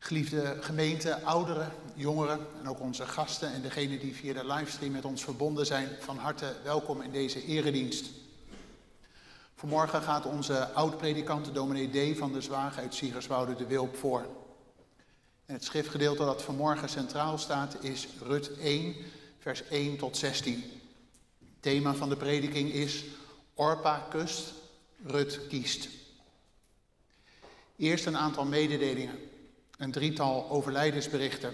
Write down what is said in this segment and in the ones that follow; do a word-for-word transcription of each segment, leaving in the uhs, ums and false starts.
Geliefde gemeente, ouderen, jongeren en ook onze gasten en degenen die via de livestream met ons verbonden zijn, van harte welkom in deze eredienst. Vanmorgen gaat onze oud-predikant dominee D. van der Zwaag uit Siegerswoude de Wilp voor. En het schriftgedeelte dat vanmorgen centraal staat is Rut één, vers één tot zestien. Het thema van de prediking is Orpa kust, Rut kiest. Eerst een aantal mededelingen. Een drietal overlijdensberichten.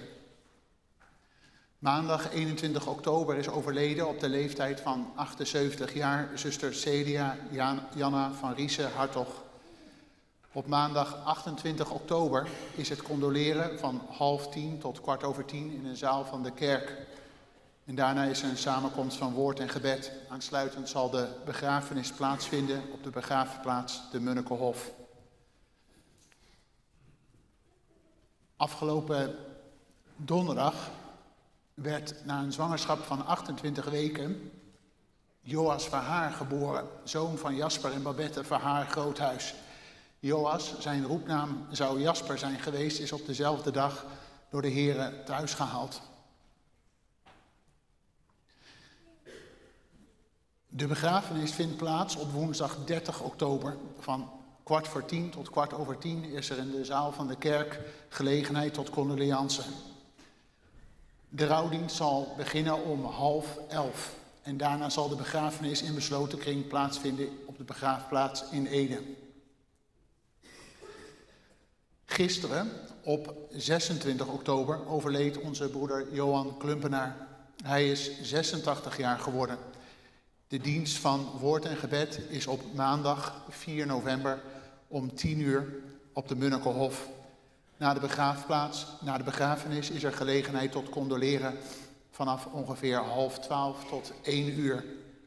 Maandag eenentwintig oktober is overleden op de leeftijd van achtenzeventig jaar zuster Celia Janna van Riese-Hartog. Op maandag achtentwintig oktober is het condoleren van half tien tot kwart over tien in een zaal van de kerk. En daarna is er een samenkomst van woord en gebed. Aansluitend zal de begrafenis plaatsvinden op de begraafplaats de Munnekehof. Afgelopen donderdag werd na een zwangerschap van achtentwintig weken Joas Verhaar geboren, zoon van Jasper en Babette Verhaar Groothuis. Joas, zijn roepnaam zou Jasper zijn geweest, is op dezelfde dag door de Here thuis gehaald. De begrafenis vindt plaats op woensdag dertig oktober. Van kwart voor tien tot kwart over tien is er in de zaal van de kerk gelegenheid tot condoleance. De rouwdienst zal beginnen om half elf. En daarna zal de begrafenis in besloten kring plaatsvinden op de begraafplaats in Ede. Gisteren, op zesentwintig oktober, overleed onze broeder Johan Klumpenaar. Hij is zesentachtig jaar geworden. De dienst van woord en gebed is op maandag vier november om tien uur op de Munnekehof. Na de begraafplaats, na de begrafenis is er gelegenheid tot condoleren vanaf ongeveer half twaalf tot één uur.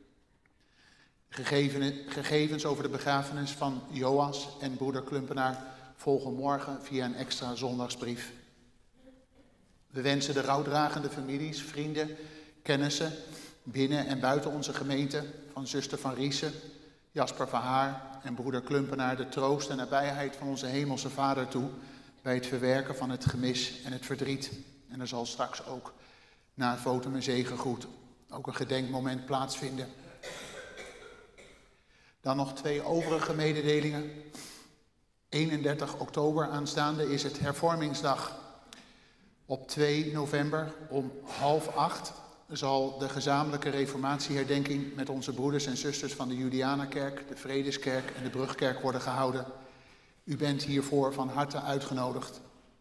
Gegevens over de begrafenis van Joas en broeder Klumpenaar volgen morgen via een extra zondagsbrief. We wensen de rouwdragende families, vrienden, kennissen binnen en buiten onze gemeente van zuster van Riese, Jasper Verhaar en broeder Klumpenaar de troost en nabijheid van onze hemelse Vader toe bij het verwerken van het gemis en het verdriet. En er zal straks ook na het votum en zegengroet ook een gedenkmoment plaatsvinden. Dan nog twee overige mededelingen. eenendertig oktober aanstaande is het hervormingsdag. Op twee november om half acht zal de gezamenlijke reformatieherdenking met onze broeders en zusters van de Julianenkerk, de Vredeskerk en de Brugkerk worden gehouden. U bent hiervoor van harte uitgenodigd.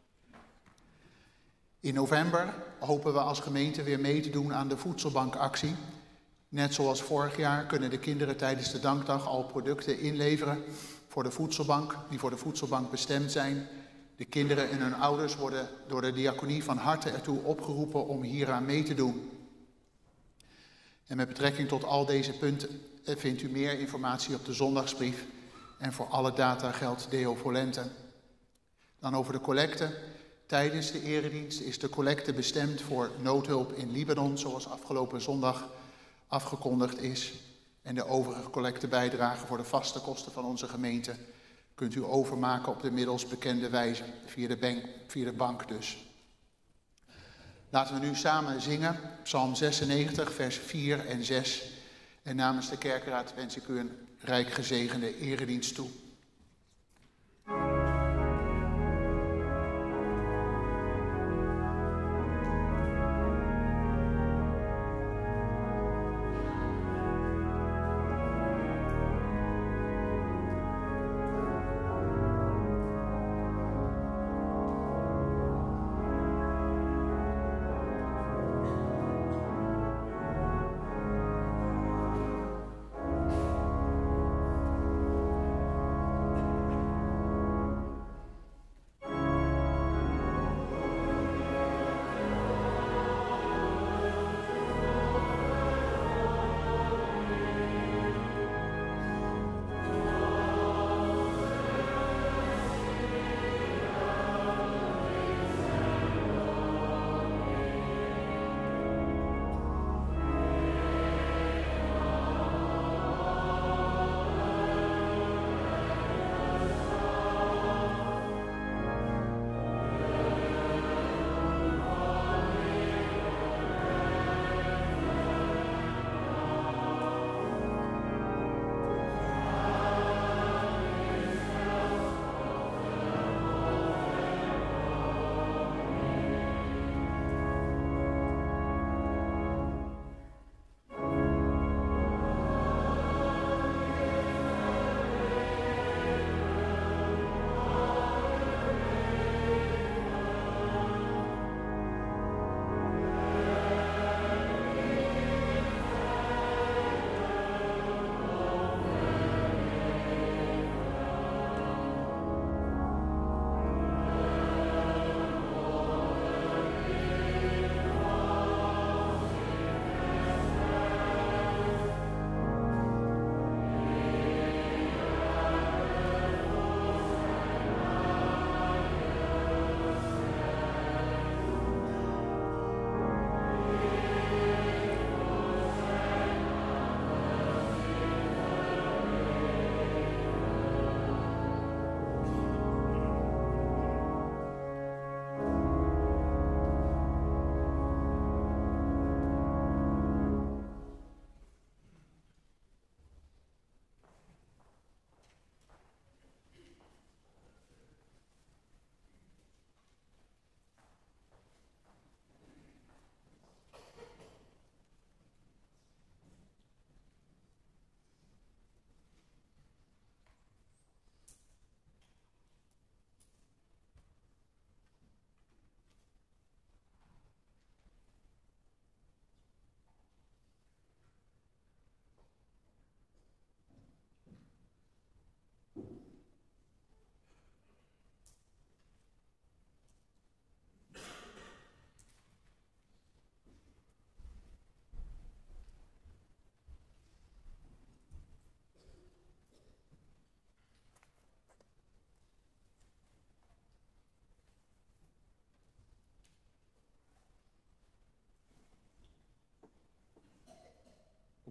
In november hopen we als gemeente weer mee te doen aan de voedselbankactie. Net zoals vorig jaar kunnen de kinderen tijdens de dankdag al producten inleveren voor de voedselbank, die voor de voedselbank bestemd zijn. De kinderen en hun ouders worden door de diaconie van harte ertoe opgeroepen om hieraan mee te doen. En met betrekking tot al deze punten vindt u meer informatie op de zondagsbrief. En voor alle data geldt Deo volente. Dan over de collecte. Tijdens de eredienst is de collecte bestemd voor noodhulp in Libanon, zoals afgelopen zondag afgekondigd is. En de overige collectebijdrage voor de vaste kosten van onze gemeente kunt u overmaken op de middels bekende wijze, via de bank, via de bank dus. Laten we nu samen zingen, Psalm zesennegentig, vers vier en zes. En namens de kerkraad wens ik u een rijk gezegende eredienst toe.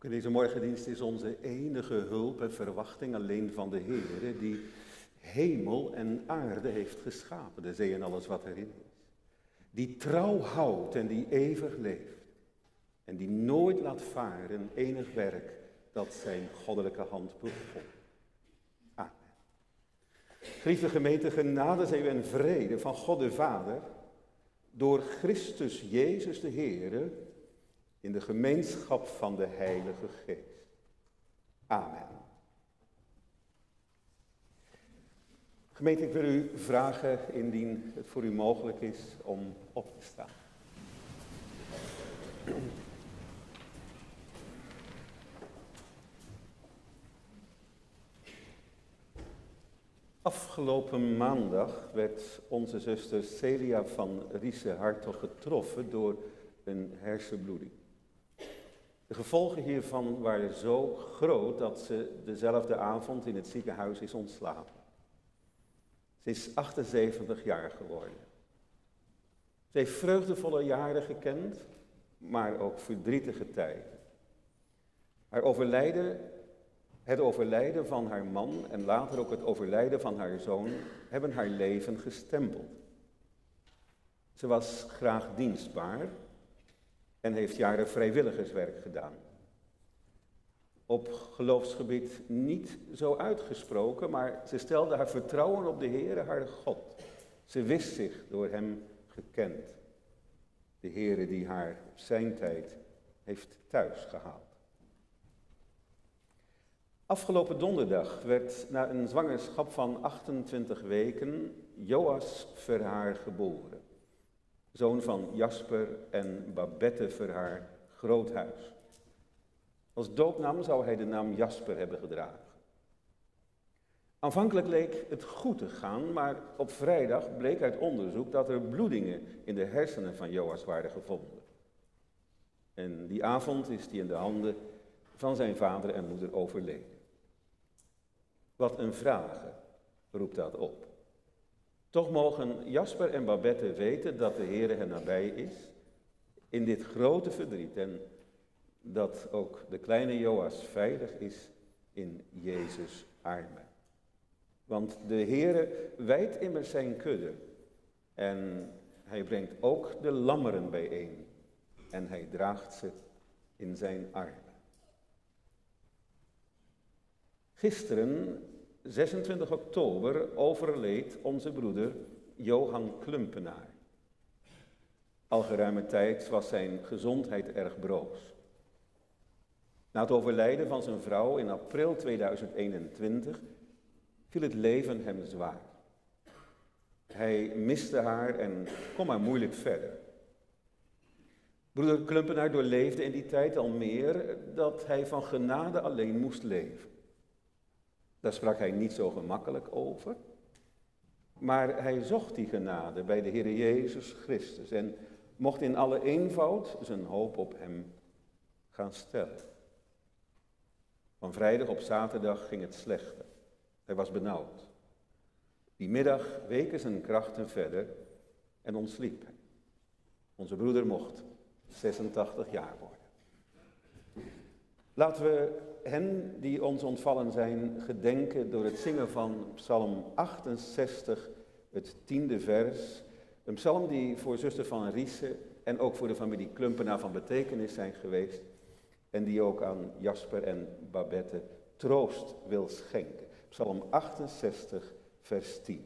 Ook in deze morgendienst is onze enige hulp en verwachting alleen van de Heer, die hemel en aarde heeft geschapen, de zee en alles wat erin is. Die trouw houdt en die eeuwig leeft. En die nooit laat varen enig werk dat zijn goddelijke hand begon. Amen. Geliefde gemeente, genade zij u en vrede van God de Vader, door Christus Jezus de Heere, in de gemeenschap van de Heilige Geest. Amen. Gemeente, ik wil u vragen, indien het voor u mogelijk is, om op te staan. Afgelopen maandag werd onze zuster Celia van Riese-Hartog getroffen door een hersenbloeding. De gevolgen hiervan waren zo groot dat ze dezelfde avond in het ziekenhuis is ontslapen. Ze is achtenzeventig jaar geworden. Ze heeft vreugdevolle jaren gekend, maar ook verdrietige tijden. Haar overlijden, het overlijden van haar man en later ook het overlijden van haar zoon hebben haar leven gestempeld. Ze was graag dienstbaar en heeft jaren vrijwilligerswerk gedaan. Op geloofsgebied niet zo uitgesproken, maar ze stelde haar vertrouwen op de Heere, haar God. Ze wist zich door hem gekend. De Heere die haar op zijn tijd heeft thuisgehaald. Afgelopen donderdag werd na een zwangerschap van achtentwintig weken Joas Verhaar geboren. Zoon van Jasper en Babette Verhaar Groothuis. Als doopnaam zou hij de naam Jasper hebben gedragen. Aanvankelijk leek het goed te gaan, maar op vrijdag bleek uit onderzoek dat er bloedingen in de hersenen van Joas waren gevonden. En die avond is hij in de handen van zijn vader en moeder overleden. Wat een vragen roept dat op. Toch mogen Jasper en Babette weten dat de Heere hen nabij is in dit grote verdriet en dat ook de kleine Joas veilig is in Jezus' armen. Want de Heere wijdt immers zijn kudde en hij brengt ook de lammeren bijeen en hij draagt ze in zijn armen. Gisteren, zesentwintig oktober, overleed onze broeder Johan Klumpenaar. Al geruime tijd was zijn gezondheid erg broos. Na het overlijden van zijn vrouw in april tweeduizend eenentwintig viel het leven hem zwaar. Hij miste haar en kon maar moeilijk verder. Broeder Klumpenaar doorleefde in die tijd al meer dat hij van genade alleen moest leven. Daar sprak hij niet zo gemakkelijk over, maar hij zocht die genade bij de Heer Jezus Christus en mocht in alle eenvoud zijn hoop op hem gaan stellen. Van vrijdag op zaterdag ging het slechter. Hij was benauwd. Die middag weken zijn krachten verder en ontsliep hij. Onze broeder mocht zesentachtig jaar worden. Laten we hen die ons ontvallen zijn gedenken door het zingen van Psalm achtenzestig, het tiende vers. Een psalm die voor zuster van Riese en ook voor de familie Klumpenaar van betekenis zijn geweest. En die ook aan Jasper en Babette troost wil schenken. Psalm achtenzestig, vers tien.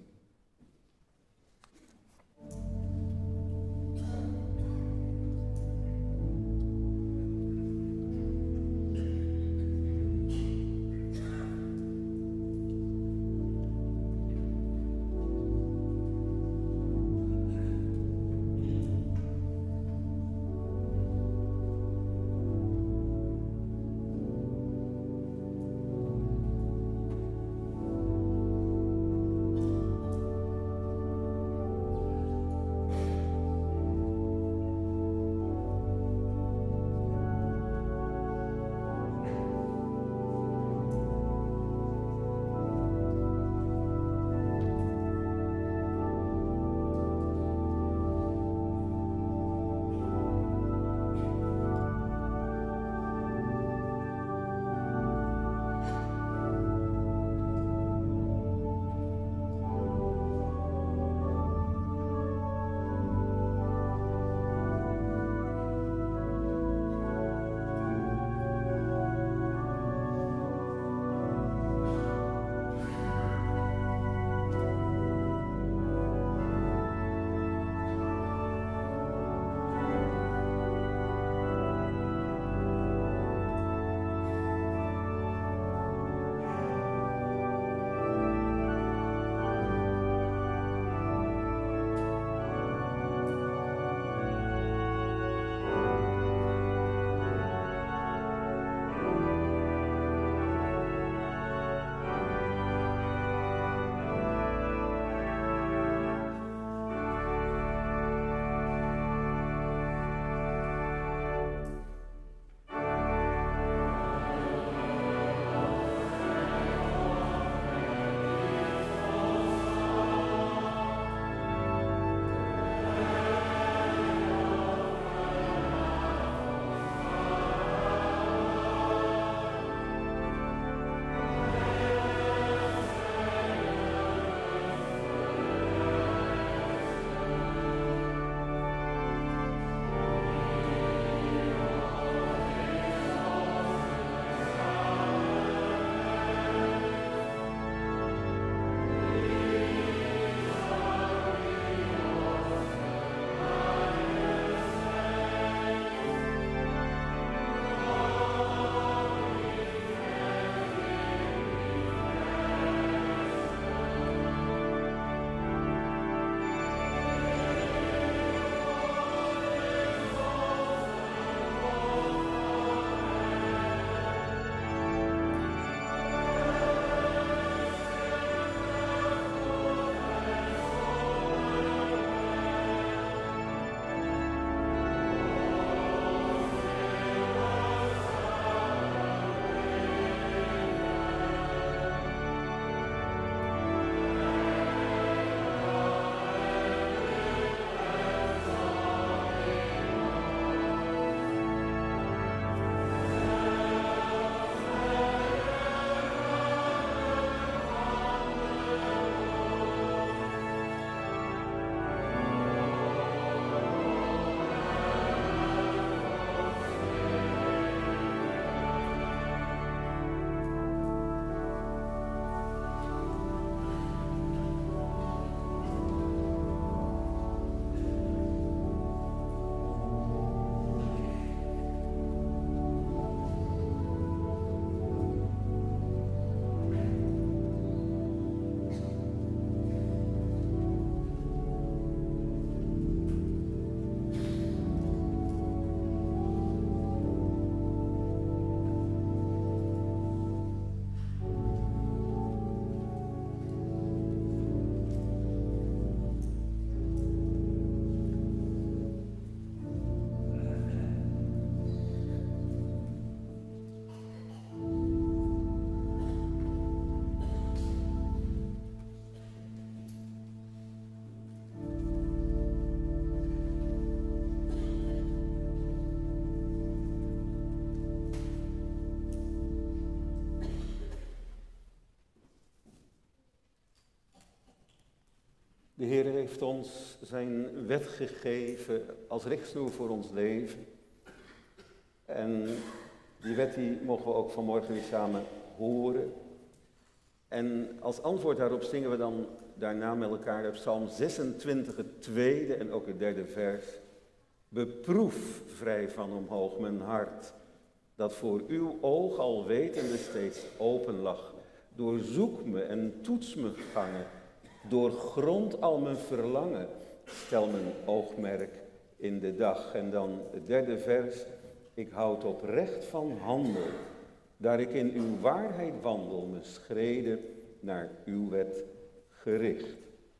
De Heer heeft ons zijn wet gegeven als richtsnoer voor ons leven. En die wet die mogen we ook vanmorgen weer samen horen. En als antwoord daarop zingen we dan daarna met elkaar op Psalm zesentwintig, het tweede en ook het derde vers. Beproef vrij van omhoog mijn hart, dat voor uw oog al wetende steeds open lag. Doorzoek me en toets me gangen, doorgrond al mijn verlangen, stel mijn oogmerk in de dag. En dan het derde vers, ik houd oprecht van handel, daar ik in uw waarheid wandel, mijn schreden naar uw wet gericht.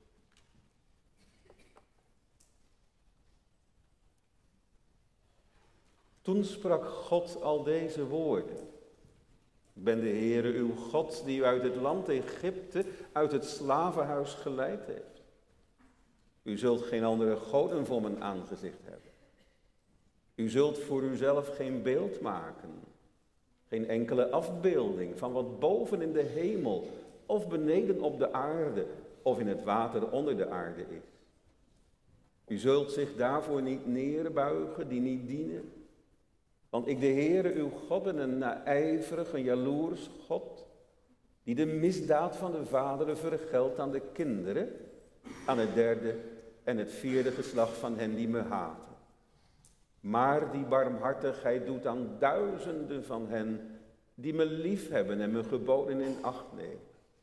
Toen sprak God al deze woorden. Ik ben de Heere uw God die u uit het land Egypte, uit het slavenhuis geleid heeft. U zult geen andere goden voor mijn aangezicht hebben. U zult voor uzelf geen beeld maken. Geen enkele afbeelding van wat boven in de hemel of beneden op de aarde of in het water onder de aarde is. U zult zich daarvoor niet neerbuigen, die niet dienen. Want ik de Heere uw God ben een naijverig, een jaloers God, die de misdaad van de vaderen vergeldt aan de kinderen, aan het derde en het vierde geslacht van hen die me haten. Maar die barmhartigheid doet aan duizenden van hen die me lief hebben en mijn geboden in acht nemen.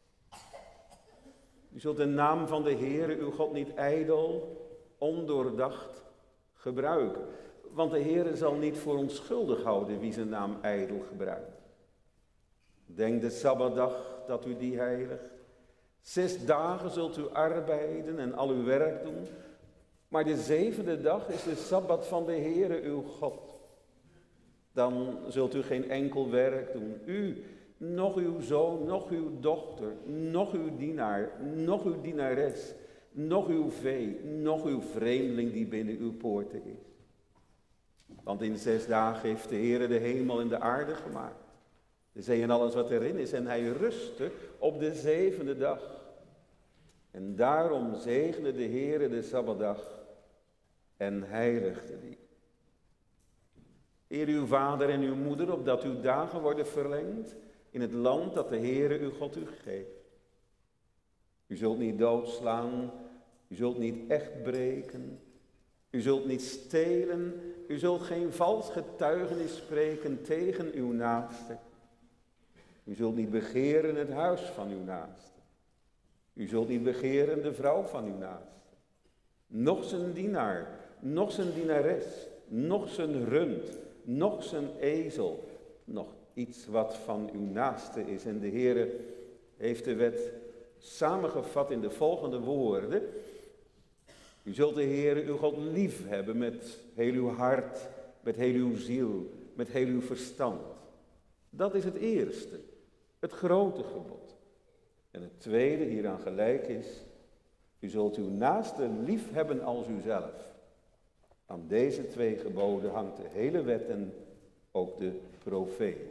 U zult de naam van de Heere uw God niet ijdel, ondoordacht gebruiken. Want de Heere zal niet voor onschuldig houden wie zijn naam ijdel gebruikt. Denk de Sabbatdag dat u die heiligt. Zes dagen zult u arbeiden en al uw werk doen. Maar de zevende dag is de Sabbat van de Heere uw God. Dan zult u geen enkel werk doen. U, nog uw zoon, nog uw dochter, nog uw dienaar, nog uw dienares, nog uw vee, nog uw vreemdeling die binnen uw poorten is. Want in zes dagen heeft de Heere de hemel en de aarde gemaakt. De zee en alles wat erin is. En hij rustte op de zevende dag. En daarom zegende de Heere de Sabbatdag en heiligde die. Eer uw vader en uw moeder, opdat uw dagen worden verlengd in het land dat de Heere uw God u geeft. U zult niet doodslaan, u zult niet echt breken, u zult niet stelen, u zult geen vals getuigenis spreken tegen uw naaste. U zult niet begeren het huis van uw naaste. U zult niet begeren de vrouw van uw naaste. Nog zijn dienaar, nog zijn dienares, nog zijn rund, nog zijn ezel, nog iets wat van uw naaste is. En de Heere heeft de wet samengevat in de volgende woorden. U zult de Heere uw God lief hebben met heel uw hart, met heel uw ziel, met heel uw verstand. Dat is het eerste, het grote gebod. En het tweede hieraan gelijk is, u zult uw naaste lief hebben als uzelf. Aan deze twee geboden hangt de hele wet en ook de profeten.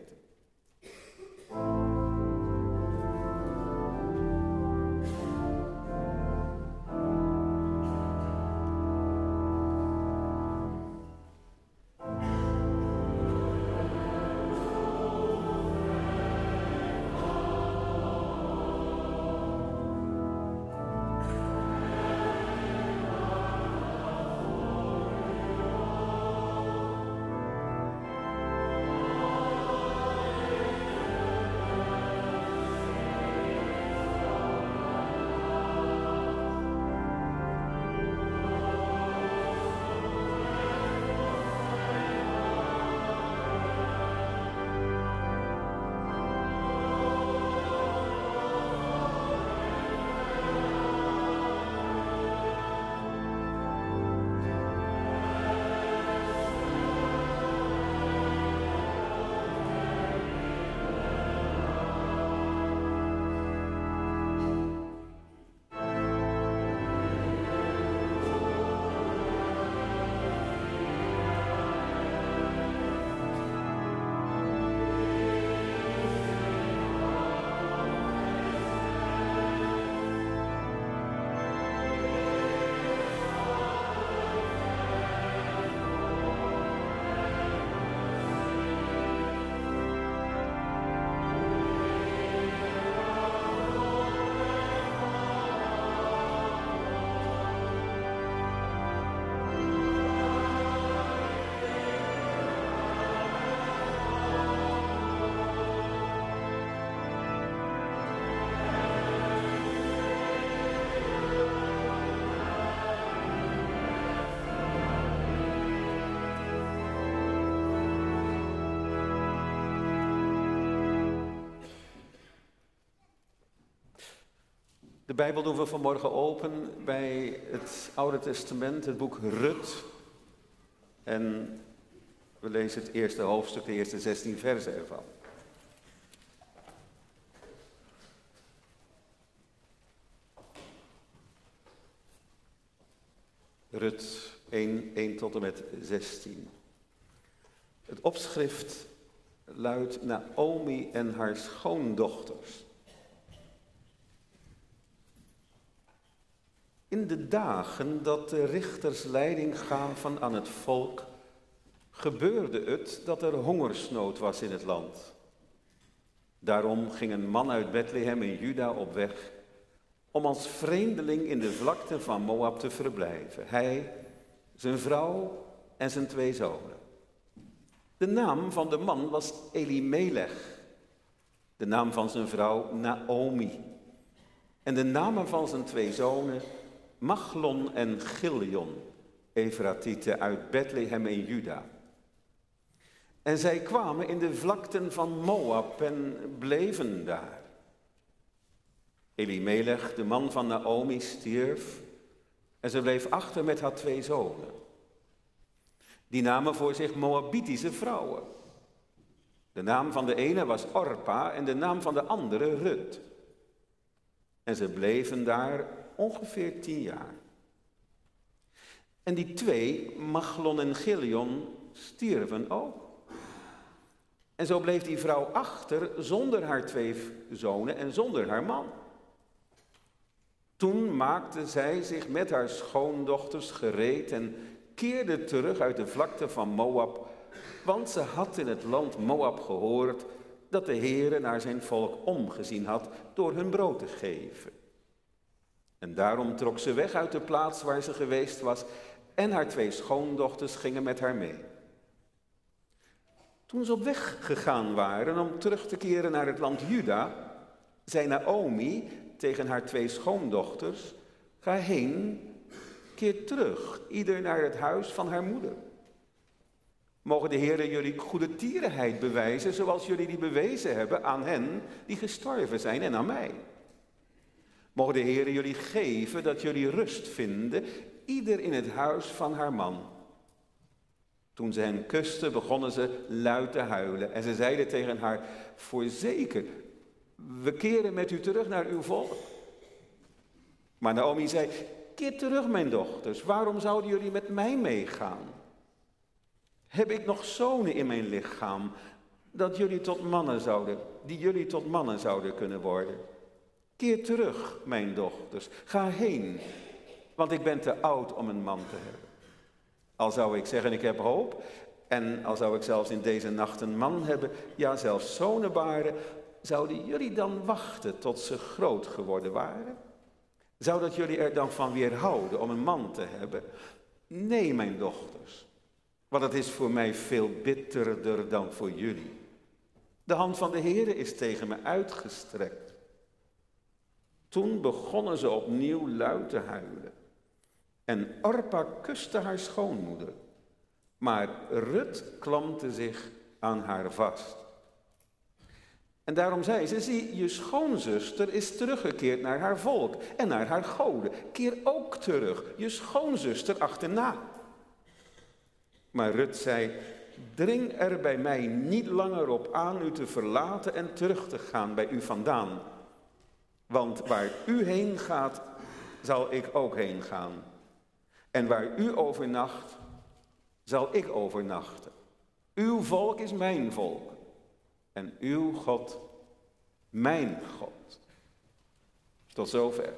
De Bijbel doen we vanmorgen open bij het Oude Testament, het boek Rut. En we lezen het eerste hoofdstuk, de eerste zestien versen ervan. Rut één, één tot en met zestien. Het opschrift luidt Naomi en haar schoondochters. In de dagen dat de richters leiding gaven aan het volk, gebeurde het dat er hongersnood was in het land. Daarom ging een man uit Bethlehem in Juda op weg om als vreemdeling in de vlakte van Moab te verblijven. Hij, zijn vrouw en zijn twee zonen. De naam van de man was Elimelech, de naam van zijn vrouw Naomi en de namen van zijn twee zonen Machlon en Chilion, Efratieten uit Bethlehem in Juda. En zij kwamen in de vlakten van Moab en bleven daar. Elimelech, de man van Naomi, stierf en ze bleef achter met haar twee zonen. Die namen voor zich Moabitische vrouwen. De naam van de ene was Orpa en de naam van de andere Rut. En ze bleven daar ongeveer tien jaar. En die twee, Machlon en Chilion, stierven ook. En zo bleef die vrouw achter zonder haar twee zonen en zonder haar man. Toen maakte zij zich met haar schoondochters gereed en keerde terug uit de vlakte van Moab, want ze had in het land Moab gehoord dat de Heere naar zijn volk omgezien had door hun brood te geven. En daarom trok ze weg uit de plaats waar ze geweest was en haar twee schoondochters gingen met haar mee. Toen ze op weg gegaan waren om terug te keren naar het land Juda, zei Naomi tegen haar twee schoondochters: ga heen, keer terug, ieder naar het huis van haar moeder. Mogen de Heere jullie goede tierenheid bewijzen, zoals jullie die bewezen hebben aan hen die gestorven zijn en aan mij. Mogen de Heere jullie geven dat jullie rust vinden, ieder in het huis van haar man. Toen ze hen kusten, begonnen ze luid te huilen. En ze zeiden tegen haar: voorzeker, we keren met u terug naar uw volk. Maar Naomi zei: keer terug, mijn dochters, waarom zouden jullie met mij meegaan? Heb ik nog zonen in mijn lichaam, dat jullie tot mannen zouden, die jullie tot mannen zouden kunnen worden? Keer terug, mijn dochters, ga heen, want ik ben te oud om een man te hebben. Al zou ik zeggen, ik heb hoop, en al zou ik zelfs in deze nacht een man hebben, ja zelfs zonen baren, zouden jullie dan wachten tot ze groot geworden waren? Zou dat jullie er dan van weerhouden om een man te hebben? Nee, mijn dochters, want het is voor mij veel bitterder dan voor jullie. De hand van de Heere is tegen me uitgestrekt. Toen begonnen ze opnieuw luid te huilen. En Orpa kuste haar schoonmoeder, maar Rut klampte zich aan haar vast. En daarom zei ze: zie, je schoonzuster is teruggekeerd naar haar volk en naar haar goden. Keer ook terug, je schoonzuster achterna. Maar Rut zei: dring er bij mij niet langer op aan u te verlaten en terug te gaan bij u vandaan. Want waar u heen gaat, zal ik ook heen gaan. En waar u overnacht, zal ik overnachten. Uw volk is mijn volk. En uw God, mijn God. Tot zover.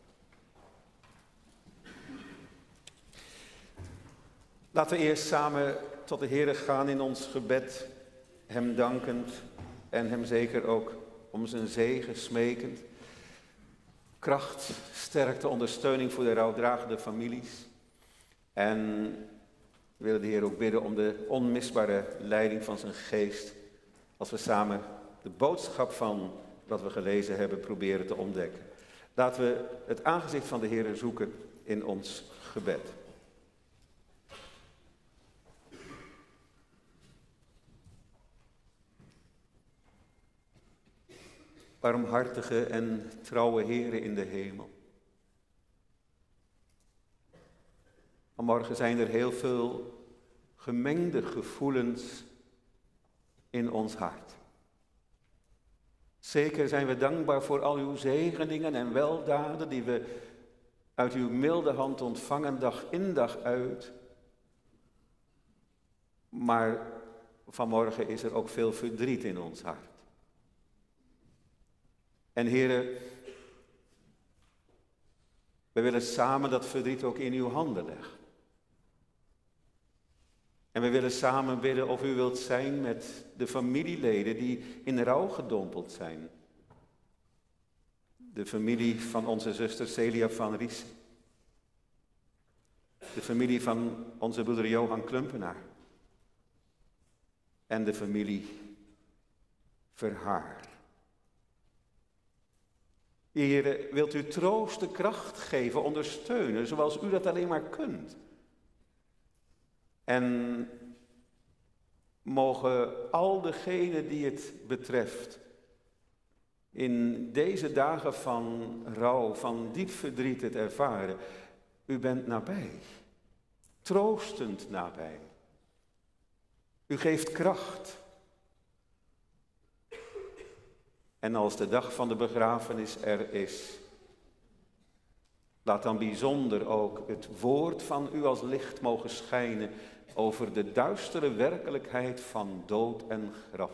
Laten we eerst samen tot de Heere gaan in ons gebed, hem dankend en hem zeker ook om zijn zegen smekend. Kracht, sterkte, ondersteuning voor de rouwdragende families. En we willen de Heer ook bidden om de onmisbare leiding van zijn geest, als we samen de boodschap van wat we gelezen hebben proberen te ontdekken. Laten we het aangezicht van de Heer zoeken in ons gebed. barmhartige en trouwe Heere in de hemel. Vanmorgen zijn er heel veel gemengde gevoelens in ons hart. Zeker zijn we dankbaar voor al uw zegeningen en weldaden die we uit uw milde hand ontvangen dag in dag uit. Maar vanmorgen is er ook veel verdriet in ons hart. En Heere, we willen samen dat verdriet ook in uw handen leggen. En we willen samen bidden of u wilt zijn met de familieleden die in rouw gedompeld zijn. De familie van onze zuster Celia van Ries. De familie van onze broeder Johan Klumpenaar. En de familie Verhaar. Heere, wilt u troosten, kracht geven, ondersteunen, zoals u dat alleen maar kunt. En mogen al degenen die het betreft in deze dagen van rouw, van diep verdriet het ervaren. U bent nabij, troostend nabij. U geeft kracht. En als de dag van de begrafenis er is, laat dan bijzonder ook het woord van u als licht mogen schijnen over de duistere werkelijkheid van dood en graf.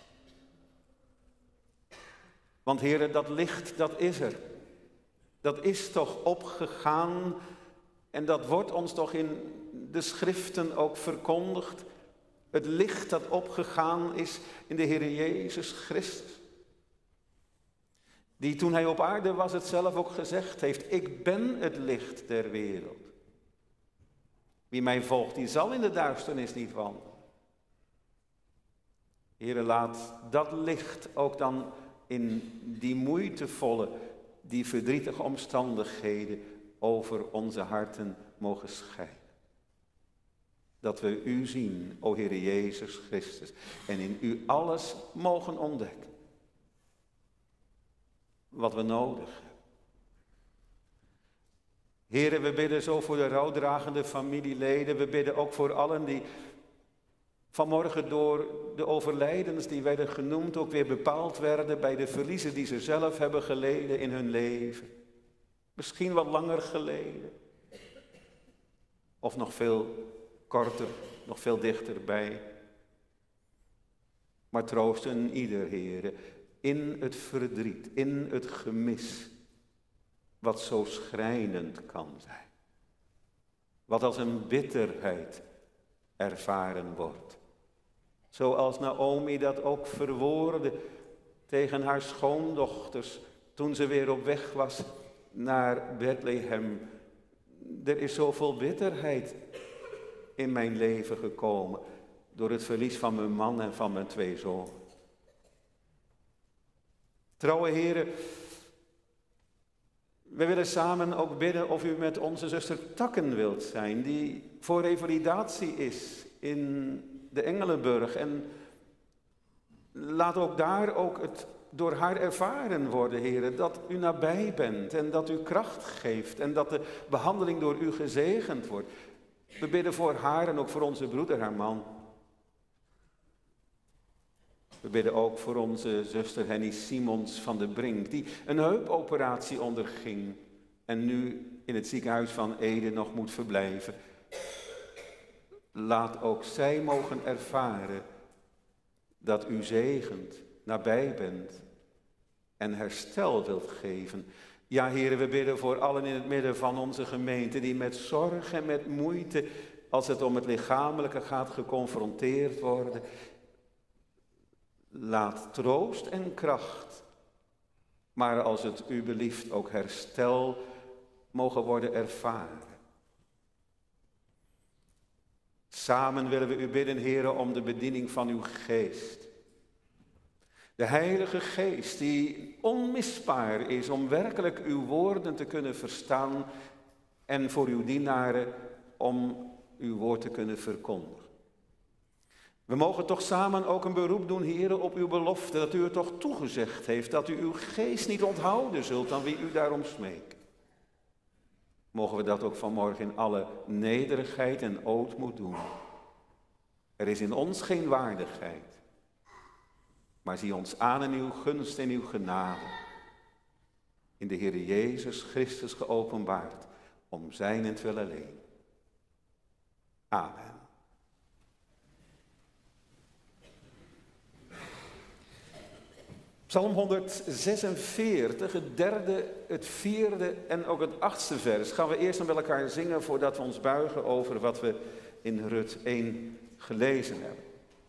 Want Heere, dat licht, dat is er. Dat is toch opgegaan en dat wordt ons toch in de schriften ook verkondigd. Het licht dat opgegaan is in de Heere Jezus Christus. Die toen hij op aarde was het zelf ook gezegd heeft, ik ben het licht der wereld. Wie mij volgt, die zal in de duisternis niet wandelen. Heere, laat dat licht ook dan in die moeitevolle, die verdrietige omstandigheden over onze harten mogen schijnen. Dat we u zien, o Heere Jezus Christus, en in u alles mogen ontdekken wat we nodig hebben. Heere, we bidden zo voor de rouwdragende familieleden. We bidden ook voor allen die vanmorgen door de overlijdens die werden genoemd ook weer bepaald werden bij de verliezen die ze zelf hebben geleden in hun leven. Misschien wat langer geleden. Of nog veel korter, nog veel dichterbij. Maar troosten ieder, Heere, in het verdriet, in het gemis, wat zo schrijnend kan zijn. Wat als een bitterheid ervaren wordt. Zoals Naomi dat ook verwoordde tegen haar schoondochters toen ze weer op weg was naar Bethlehem. Er is zoveel bitterheid in mijn leven gekomen door het verlies van mijn man en van mijn twee zonen. Trouwe heren, we willen samen ook bidden of u met onze zuster Takken wilt zijn, die voor revalidatie is in de Engelenburg. En laat ook daar ook het door haar ervaren worden, heren, dat u nabij bent en dat u kracht geeft en dat de behandeling door u gezegend wordt. We bidden voor haar en ook voor onze broeder, haar man. We bidden ook voor onze zuster Henny Simons van de Brink, die een heupoperatie onderging en nu in het ziekenhuis van Ede nog moet verblijven. Laat ook zij mogen ervaren dat u zegent, nabij bent en herstel wilt geven. Ja, heren, we bidden voor allen in het midden van onze gemeente die met zorg en met moeite, als het om het lichamelijke gaat, geconfronteerd worden. Laat troost en kracht, maar als het u belieft ook herstel mogen worden ervaren. Samen willen we u bidden, heren, om de bediening van uw geest. De Heilige Geest die onmisbaar is om werkelijk uw woorden te kunnen verstaan en voor uw dienaren om uw woord te kunnen verkondigen. We mogen toch samen ook een beroep doen, Heere, op uw belofte, dat u het toch toegezegd heeft, dat u uw geest niet onthouden zult aan wie u daarom smeekt. Mogen we dat ook vanmorgen in alle nederigheid en ootmoed doen. Er is in ons geen waardigheid, maar zie ons aan in uw gunst en uw genade. In de Heere Jezus Christus geopenbaard, om zijnentwil alleen. Amen. Psalm honderdzesenveertig, het derde, het vierde en ook het achtste vers. Gaan we eerst met elkaar zingen voordat we ons buigen over wat we in Rut één gelezen hebben.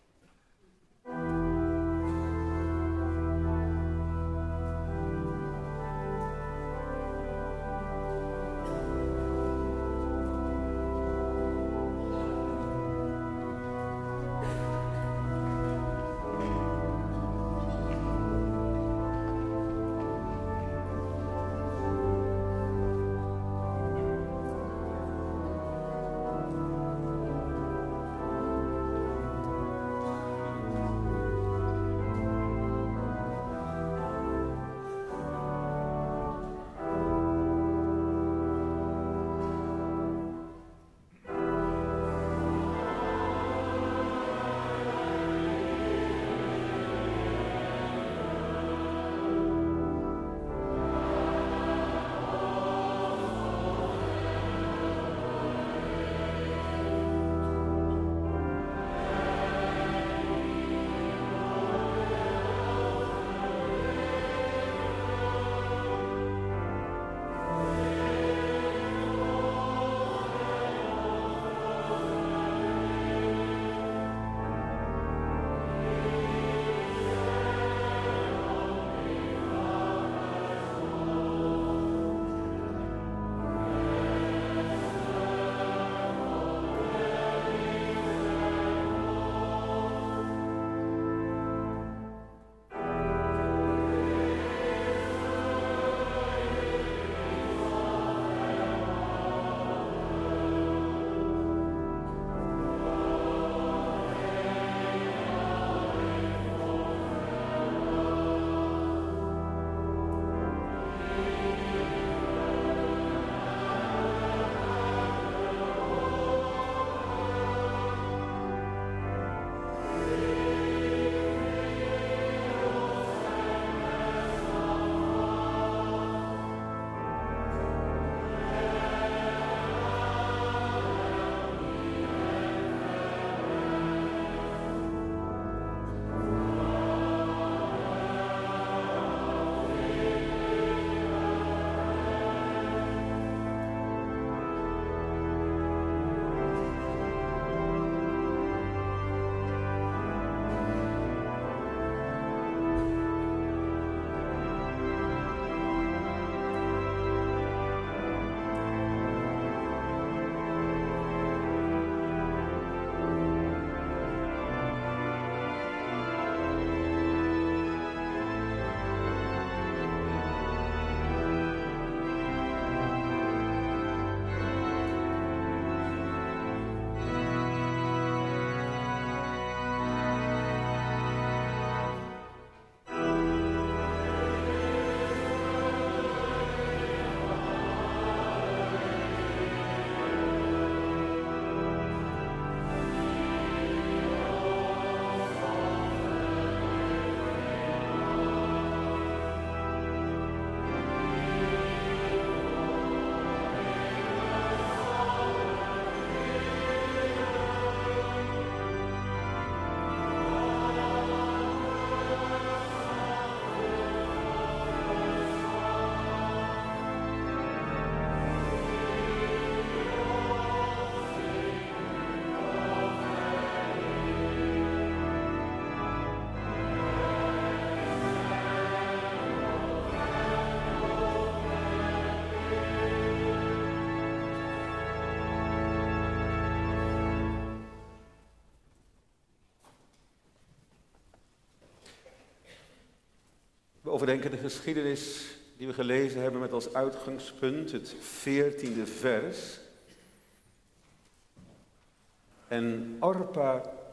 overdenken de geschiedenis die we gelezen hebben met als uitgangspunt het veertiende vers. En Orpa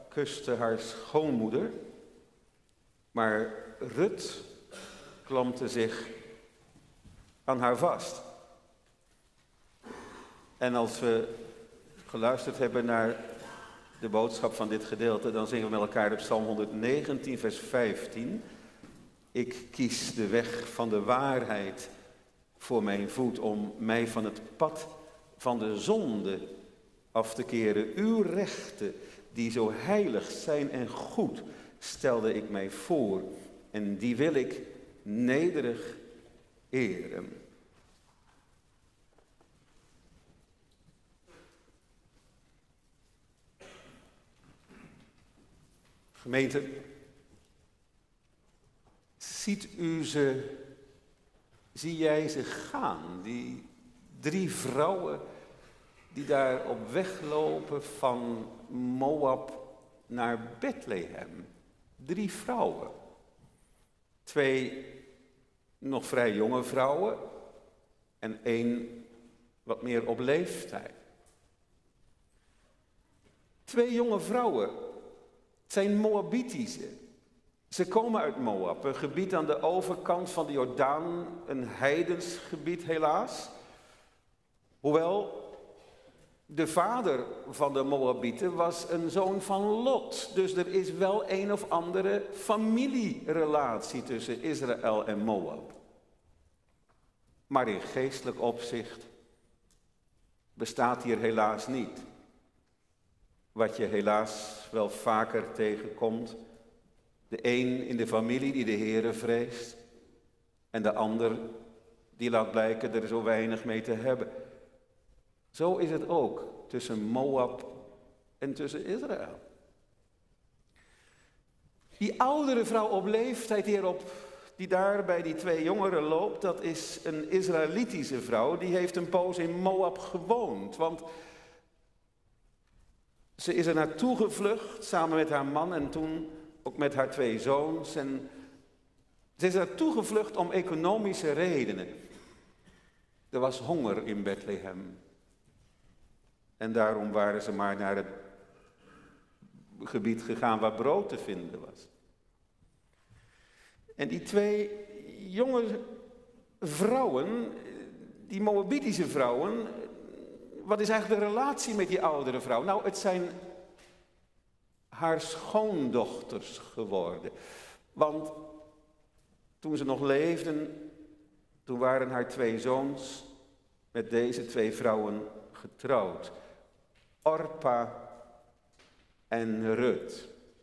kuste haar schoonmoeder, maar Rut klampte zich aan haar vast. En als we geluisterd hebben naar de boodschap van dit gedeelte, dan zingen we met elkaar op Psalm honderdnegentien, vers vijftien. Ik kies de weg van de waarheid voor mijn voet, om mij van het pad van de zonde af te keren. Uw rechten, die zo heilig zijn en goed, stelde ik mij voor. En die wil ik nederig eren. Gemeente, ziet u ze, zie jij ze gaan, die drie vrouwen die daar op weg lopen van Moab naar Bethlehem. Drie vrouwen. Twee nog vrij jonge vrouwen en één wat meer op leeftijd. Twee jonge vrouwen. Het zijn Moabitische. Ze komen uit Moab, een gebied aan de overkant van de Jordaan, een heidens gebied helaas. Hoewel, de vader van de Moabieten was een zoon van Lot. Dus er is wel een of andere familierelatie tussen Israël en Moab. Maar in geestelijk opzicht bestaat hier helaas niet. Wat je helaas wel vaker tegenkomt. De een in de familie die de Heere vreest. En de ander die laat blijken er zo weinig mee te hebben. Zo is het ook tussen Moab en tussen Israël. Die oudere vrouw op leeftijd hierop, die daar bij die twee jongeren loopt, dat is een Israëlitische vrouw. Die heeft een poos in Moab gewoond. Want ze is er naartoe gevlucht, samen met haar man en toen ook met haar twee zoons. En ze is er naartoe gevlucht om economische redenen. Er was honger in Bethlehem. En daarom waren ze maar naar het gebied gegaan waar brood te vinden was. En die twee jonge vrouwen, die Moabitische vrouwen, wat is eigenlijk de relatie met die oudere vrouw? Nou, het zijn haar schoondochters geworden. Want toen ze nog leefden, toen waren haar twee zoons met deze twee vrouwen getrouwd. Orpa en Rut.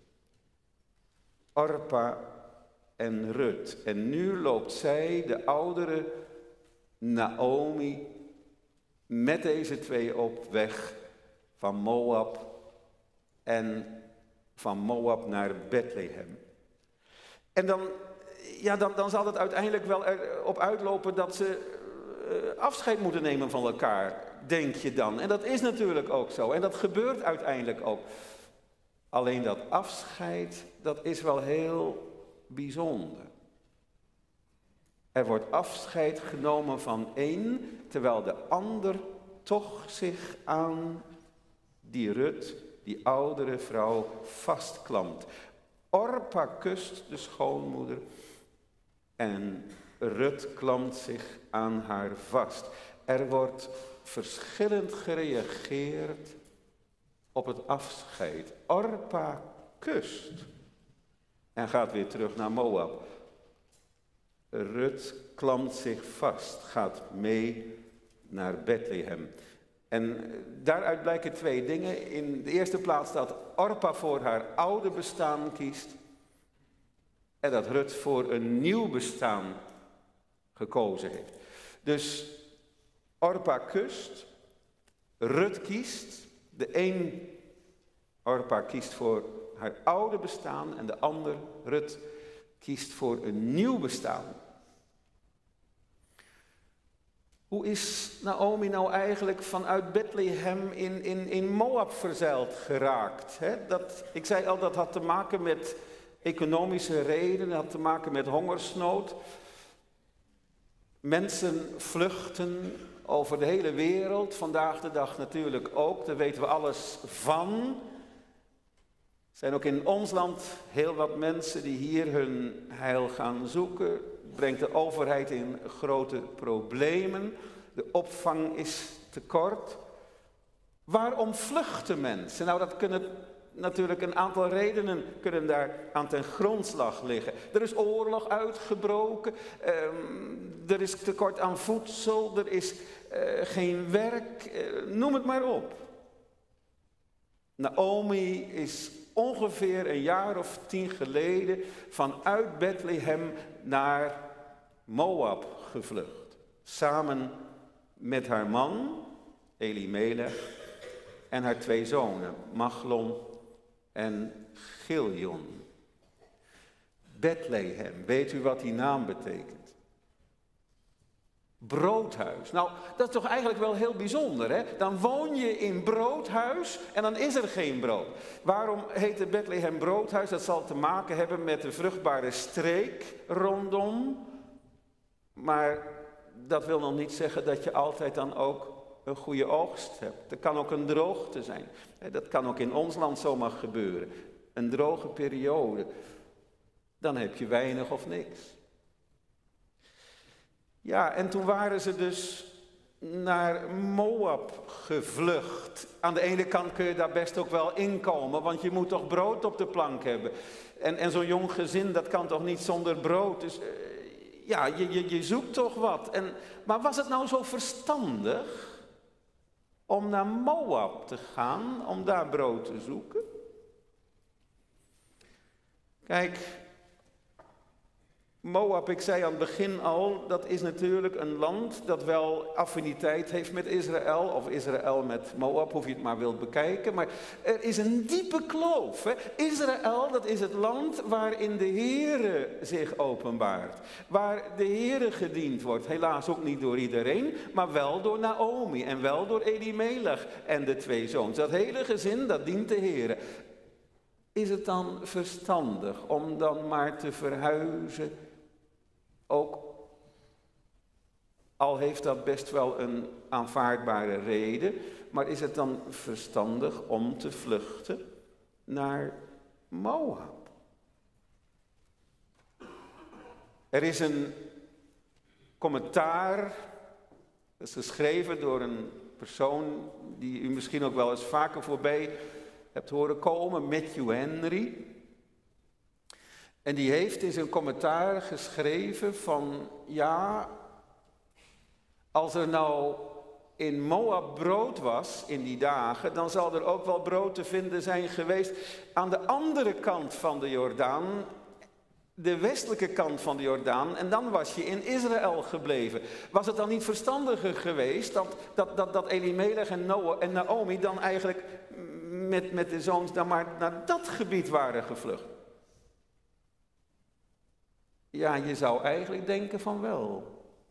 Orpa en Rut. En nu loopt zij, de oudere Naomi, met deze twee op weg van Moab en van Moab naar Bethlehem. En dan, ja, dan, dan zal het uiteindelijk wel erop uitlopen dat ze uh, afscheid moeten nemen van elkaar, denk je dan. En dat is natuurlijk ook zo. En dat gebeurt uiteindelijk ook. Alleen dat afscheid, dat is wel heel bijzonder. Er wordt afscheid genomen van één, terwijl de ander toch zich aan die Rut, die oudere vrouw, vastklampt. Orpa kust de schoonmoeder en Rut klampt zich aan haar vast. Er wordt verschillend gereageerd op het afscheid. Orpa kust en gaat weer terug naar Moab. Rut klampt zich vast, gaat mee naar Bethlehem. En daaruit blijken twee dingen. In de eerste plaats dat Orpa voor haar oude bestaan kiest. En dat Rut voor een nieuw bestaan gekozen heeft. Dus Orpa kust, Rut kiest. De een, Orpa, kiest voor haar oude bestaan en de ander, Rut, kiest voor een nieuw bestaan. Hoe is Naomi nou eigenlijk vanuit Bethlehem in, in, in Moab verzeild geraakt? Hè? Dat, ik zei al, dat had te maken met economische redenen, had te maken met hongersnood. Mensen vluchten over de hele wereld, vandaag de dag natuurlijk ook, daar weten we alles van. Er zijn ook in ons land heel wat mensen die hier hun heil gaan zoeken. Brengt de overheid in grote problemen. De opvang is tekort. Waarom vluchten mensen? Nou, dat kunnen natuurlijk een aantal redenen kunnen daar aan ten grondslag liggen. Er is oorlog uitgebroken. Um, er is tekort aan voedsel. Er is uh, geen werk. Uh, noem het maar op. Naomi is ongeveer een jaar of tien geleden vanuit Bethlehem naar Moab gevlucht. Samen met haar man, Elimelech, en haar twee zonen, Machlon en Giljon. Bethlehem, weet u wat die naam betekent? Broodhuis. Nou, dat is toch eigenlijk wel heel bijzonder, hè? Dan woon je in broodhuis en dan is er geen brood. Waarom heet het Bethlehem broodhuis? Dat zal te maken hebben met de vruchtbare streek rondom. Maar dat wil nog niet zeggen dat je altijd dan ook een goede oogst hebt. Er kan ook een droogte zijn. Dat kan ook in ons land zomaar gebeuren. Een droge periode. Dan heb je weinig of niks. Ja, en toen waren ze dus naar Moab gevlucht. Aan de ene kant kun je daar best ook wel inkomen, want je moet toch brood op de plank hebben. En, en zo'n jong gezin, dat kan toch niet zonder brood. Dus uh, ja, je, je, je zoekt toch wat. En, maar was het nou zo verstandig om naar Moab te gaan, om daar brood te zoeken? Kijk, Moab, ik zei aan het begin al, dat is natuurlijk een land dat wel affiniteit heeft met Israël, of Israël met Moab, hoe je het maar wilt bekijken. Maar er is een diepe kloof. Hè? Israël, dat is het land waarin de Heere zich openbaart. Waar de Heere gediend wordt. Helaas ook niet door iedereen, maar wel door Naomi en wel door Elimelech en de twee zoons. Dat hele gezin, dat dient de Heere. Is het dan verstandig om dan maar te verhuizen? Ook al heeft dat best wel een aanvaardbare reden, maar is het dan verstandig om te vluchten naar Moab? Er is een commentaar, dat is geschreven door een persoon die u misschien ook wel eens vaker voorbij hebt horen komen, Matthew Henry. En die heeft in zijn commentaar geschreven van, ja, als er nou in Moab brood was in die dagen, dan zal er ook wel brood te vinden zijn geweest aan de andere kant van de Jordaan, de westelijke kant van de Jordaan, en dan was je in Israël gebleven. Was het dan niet verstandiger geweest dat, dat, dat, dat Elimelech en, Noah en Naomi dan eigenlijk met, met de zoons dan maar naar dat gebied waren gevlucht? Ja, je zou eigenlijk denken van wel.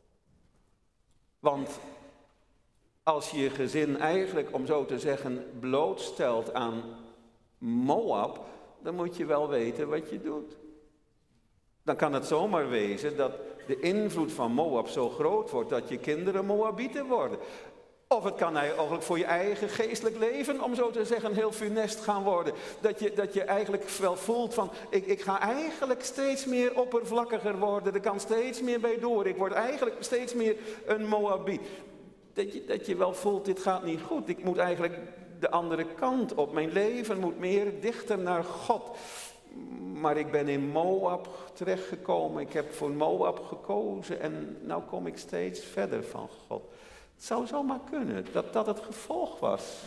Want als je je gezin eigenlijk, om zo te zeggen, blootstelt aan Moab, dan moet je wel weten wat je doet. Dan kan het zomaar wezen dat de invloed van Moab zo groot wordt dat je kinderen Moabieten worden. Of het kan eigenlijk voor je eigen geestelijk leven, om zo te zeggen, heel funest gaan worden. Dat je, dat je eigenlijk wel voelt van, ik, ik ga eigenlijk steeds meer oppervlakkiger worden. Er kan steeds meer bij door. Ik word eigenlijk steeds meer een Moabiet. Dat je, dat je wel voelt, dit gaat niet goed. Ik moet eigenlijk de andere kant op. Mijn leven moet meer dichter naar God. Maar ik ben in Moab terechtgekomen. Ik heb voor Moab gekozen en nou kom ik steeds verder van God. Het zou zomaar kunnen dat dat het gevolg was.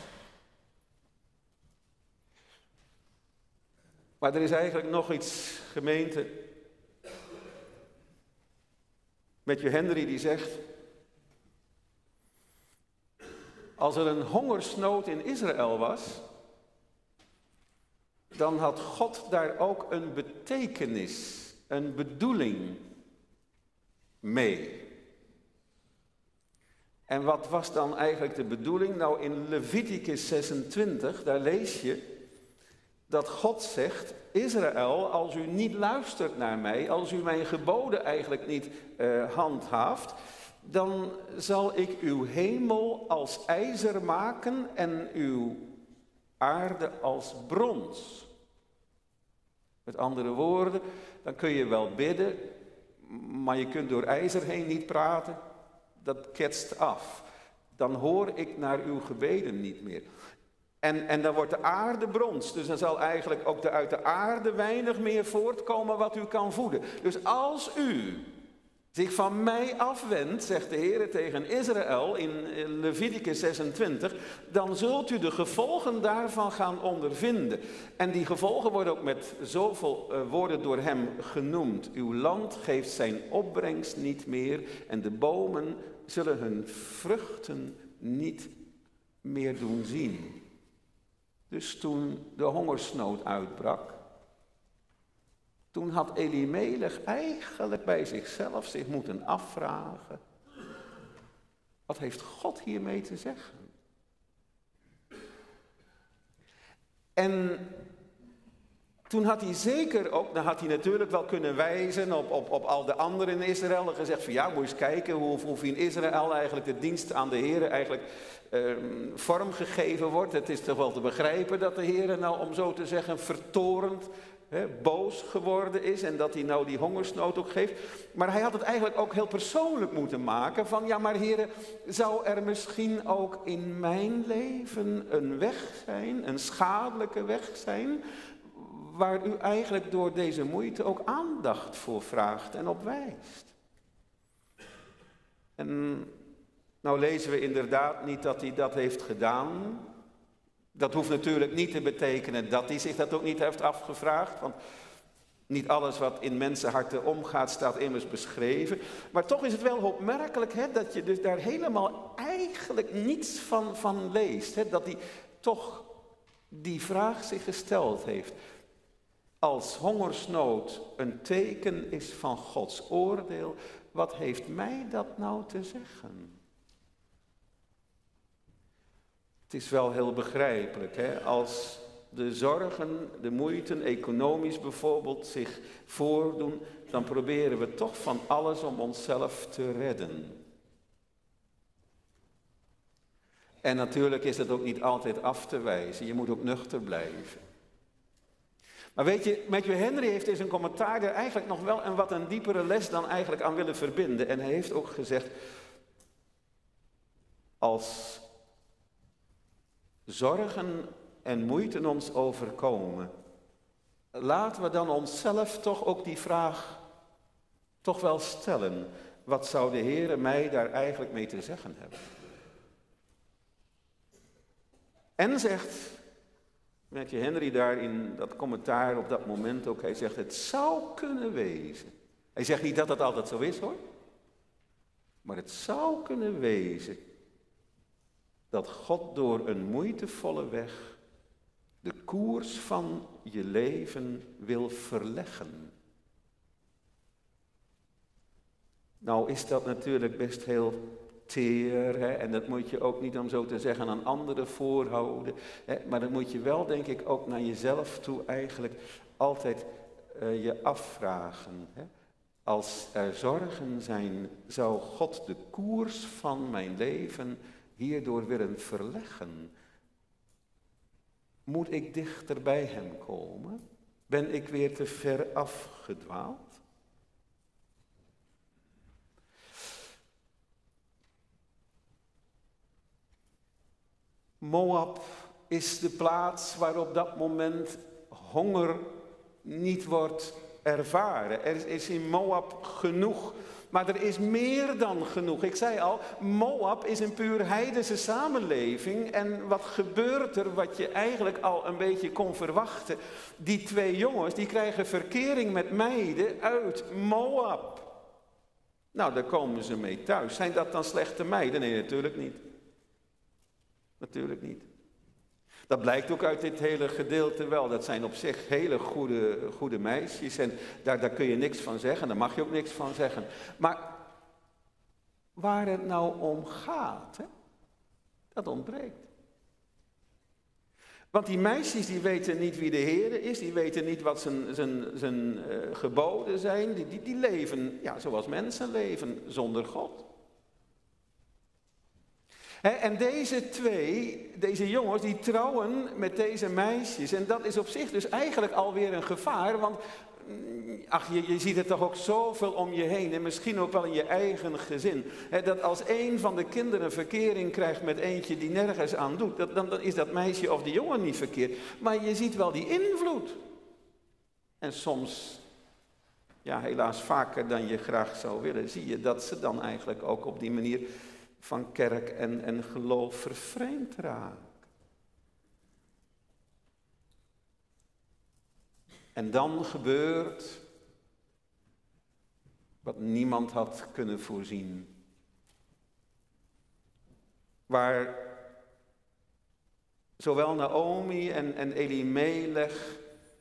Maar er is eigenlijk nog iets, gemeente. Matthew Henry die zegt, als er een hongersnood in Israël was, dan had God daar ook een betekenis, een bedoeling mee. En wat was dan eigenlijk de bedoeling? Nou, in Leviticus zesentwintig, daar lees je dat God zegt, Israël, als u niet luistert naar mij, als u mijn geboden eigenlijk niet uh, handhaaft, dan zal ik uw hemel als ijzer maken en uw aarde als brons. Met andere woorden, dan kun je wel bidden, maar je kunt door ijzer heen niet praten. Dat ketst af. Dan hoor ik naar uw gebeden niet meer. En, en dan wordt de aarde brons. Dus dan zal eigenlijk ook de, uit de aarde weinig meer voortkomen wat u kan voeden. Dus als u zich van mij afwendt, zegt de Heer tegen Israël in Leviticus zesentwintig, dan zult u de gevolgen daarvan gaan ondervinden. En die gevolgen worden ook met zoveel uh, woorden door hem genoemd. Uw land geeft zijn opbrengst niet meer en de bomen zullen hun vruchten niet meer doen zien. Dus toen de hongersnood uitbrak, toen had Elimelech eigenlijk bij zichzelf zich moeten afvragen, wat heeft God hiermee te zeggen? En toen had hij zeker ook, dan had hij natuurlijk wel kunnen wijzen op, op, op al de anderen in Israël en gezegd van ja, moet je eens kijken hoe, hoe in Israël eigenlijk de dienst aan de Heer eigenlijk eh, vormgegeven wordt. Het is toch wel te begrijpen dat de Heer nou, om zo te zeggen, vertorend, He, boos geworden is en dat hij nou die hongersnood ook geeft. Maar hij had het eigenlijk ook heel persoonlijk moeten maken van ja, maar heren, zou er misschien ook in mijn leven een weg zijn, een schadelijke weg zijn, waar u eigenlijk door deze moeite ook aandacht voor vraagt en op wijst. En nou lezen we inderdaad niet dat hij dat heeft gedaan. Dat hoeft natuurlijk niet te betekenen dat hij zich dat ook niet heeft afgevraagd. Want niet alles wat in mensenharten omgaat staat immers beschreven. Maar toch is het wel opmerkelijk hè, dat je dus daar helemaal eigenlijk niets van, van leest. Hè, dat hij toch die vraag zich gesteld heeft. Als hongersnood een teken is van Gods oordeel, wat heeft mij dat nou te zeggen? Het is wel heel begrijpelijk, hè? Als de zorgen, de moeiten, economisch bijvoorbeeld, zich voordoen, dan proberen we toch van alles om onszelf te redden. En natuurlijk is het ook niet altijd af te wijzen, je moet ook nuchter blijven. Maar weet je, Matthew Henry heeft in zijn commentaar er eigenlijk nog wel een wat een diepere les dan eigenlijk aan willen verbinden. En hij heeft ook gezegd, als zorgen en moeiten ons overkomen, laten we dan onszelf toch ook die vraag toch wel stellen. Wat zou de Heere mij daar eigenlijk mee te zeggen hebben? En zegt Matthew Henry daar in dat commentaar op dat moment ook, hij zegt het zou kunnen wezen. Hij zegt niet dat het altijd zo is hoor, maar het zou kunnen wezen dat God door een moeitevolle weg de koers van je leven wil verleggen. Nou is dat natuurlijk best heel teer, hè? En dat moet je ook niet om zo te zeggen aan anderen voorhouden. Hè? Maar dat moet je wel denk ik ook naar jezelf toe eigenlijk altijd uh, je afvragen. Hè? Als er zorgen zijn, zou God de koers van mijn leven hierdoor willen verleggen? Moet ik dichter bij hem komen? Ben ik weer te ver afgedwaald? Moab is de plaats waar op dat moment honger niet wordt ervaren. Er is in Moab genoeg. Maar er is meer dan genoeg. Ik zei al, Moab is een puur heidense samenleving. En wat gebeurt er wat je eigenlijk al een beetje kon verwachten? Die twee jongens die krijgen verkering met meiden uit Moab. Nou, daar komen ze mee thuis. Zijn dat dan slechte meiden? Nee, natuurlijk niet. Natuurlijk niet. Dat blijkt ook uit dit hele gedeelte wel. Dat zijn op zich hele goede, goede meisjes. En daar, daar kun je niks van zeggen. Daar mag je ook niks van zeggen. Maar waar het nou om gaat, hè, dat ontbreekt. Want die meisjes die weten niet wie de Heer is. Die weten niet wat zijn, zijn, zijn uh, geboden zijn. Die, die, die leven ja, zoals mensen leven, zonder God. He, en deze twee, deze jongens, die trouwen met deze meisjes. En dat is op zich dus eigenlijk alweer een gevaar. Want ach, je, je ziet het toch ook zoveel om je heen. En misschien ook wel in je eigen gezin. He, dat als een van de kinderen verkering krijgt met eentje die nergens aan doet. Dat, dan, dan is dat meisje of die jongen niet verkeerd. Maar je ziet wel die invloed. En soms, ja helaas vaker dan je graag zou willen, zie je dat ze dan eigenlijk ook op die manier van kerk en, en geloof vervreemd raken. En dan gebeurt wat niemand had kunnen voorzien. Waar zowel Naomi en, en Elimelech,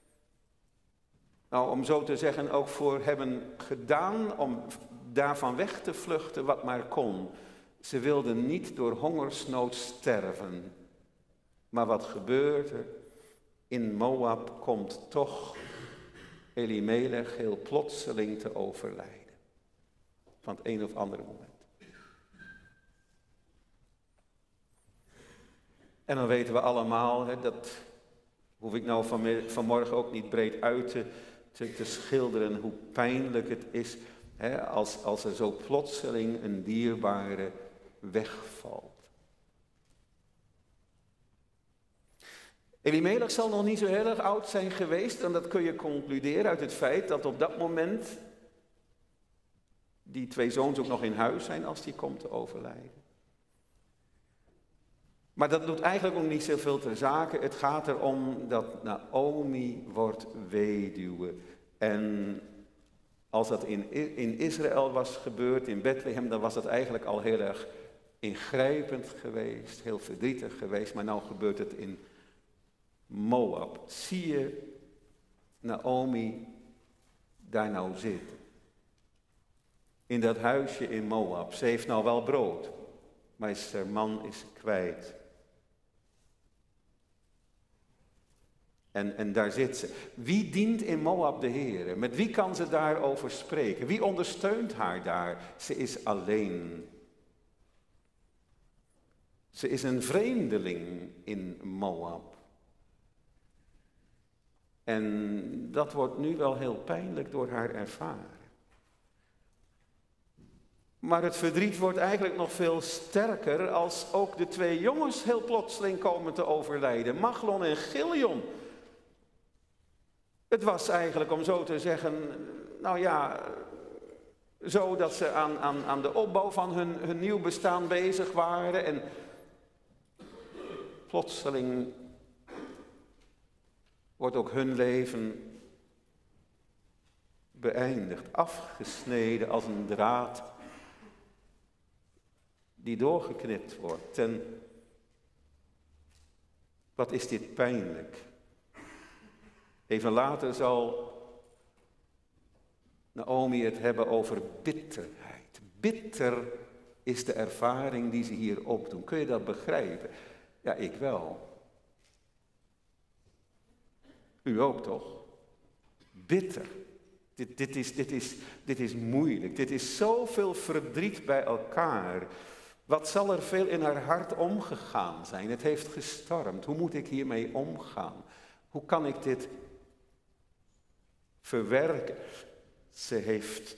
nou om zo te zeggen, ook voor hebben gedaan om daarvan weg te vluchten wat maar kon. Ze wilden niet door hongersnood sterven. Maar wat gebeurt er? In Moab komt toch Elimelech heel plotseling te overlijden. Van het een of andere moment. En dan weten we allemaal, hè, dat hoef ik nou van, vanmorgen ook niet breed uit te, te, te schilderen, hoe pijnlijk het is hè, als, als er zo plotseling een dierbare wegvalt. Elimelech zal nog niet zo heel erg oud zijn geweest en dat kun je concluderen uit het feit dat op dat moment die twee zoons ook nog in huis zijn als die komt te overlijden. Maar dat doet eigenlijk ook niet zoveel ter zake. Het gaat erom dat Naomi wordt weduwe. En als dat in, in Israël was gebeurd, in Bethlehem, dan was dat eigenlijk al heel erg ingrijpend geweest, heel verdrietig geweest. Maar nou gebeurt het in Moab. Zie je Naomi daar nou zitten? In dat huisje in Moab. Ze heeft nou wel brood, maar haar man is kwijt. En, en daar zit ze. Wie dient in Moab de Heere? Met wie kan ze daarover spreken? Wie ondersteunt haar daar? Ze is alleen. Ze is een vreemdeling in Moab. En dat wordt nu wel heel pijnlijk door haar ervaren. Maar het verdriet wordt eigenlijk nog veel sterker als ook de twee jongens heel plotseling komen te overlijden. Machlon en Chilion. Het was eigenlijk, om zo te zeggen, nou ja, zo dat ze aan, aan, aan de opbouw van hun, hun nieuw bestaan bezig waren. En plotseling wordt ook hun leven beëindigd, afgesneden als een draad die doorgeknipt wordt. En wat is dit pijnlijk. Even later zal Naomi het hebben over bitterheid. Bitter is de ervaring die ze hier opdoen. Kun je dat begrijpen? Ja, ik wel. U ook toch? Bitter. Dit, dit, is, dit, is, dit is moeilijk. Dit is zoveel verdriet bij elkaar. Wat zal er veel in haar hart omgegaan zijn? Het heeft gestormd. Hoe moet ik hiermee omgaan? Hoe kan ik dit verwerken? Ze heeft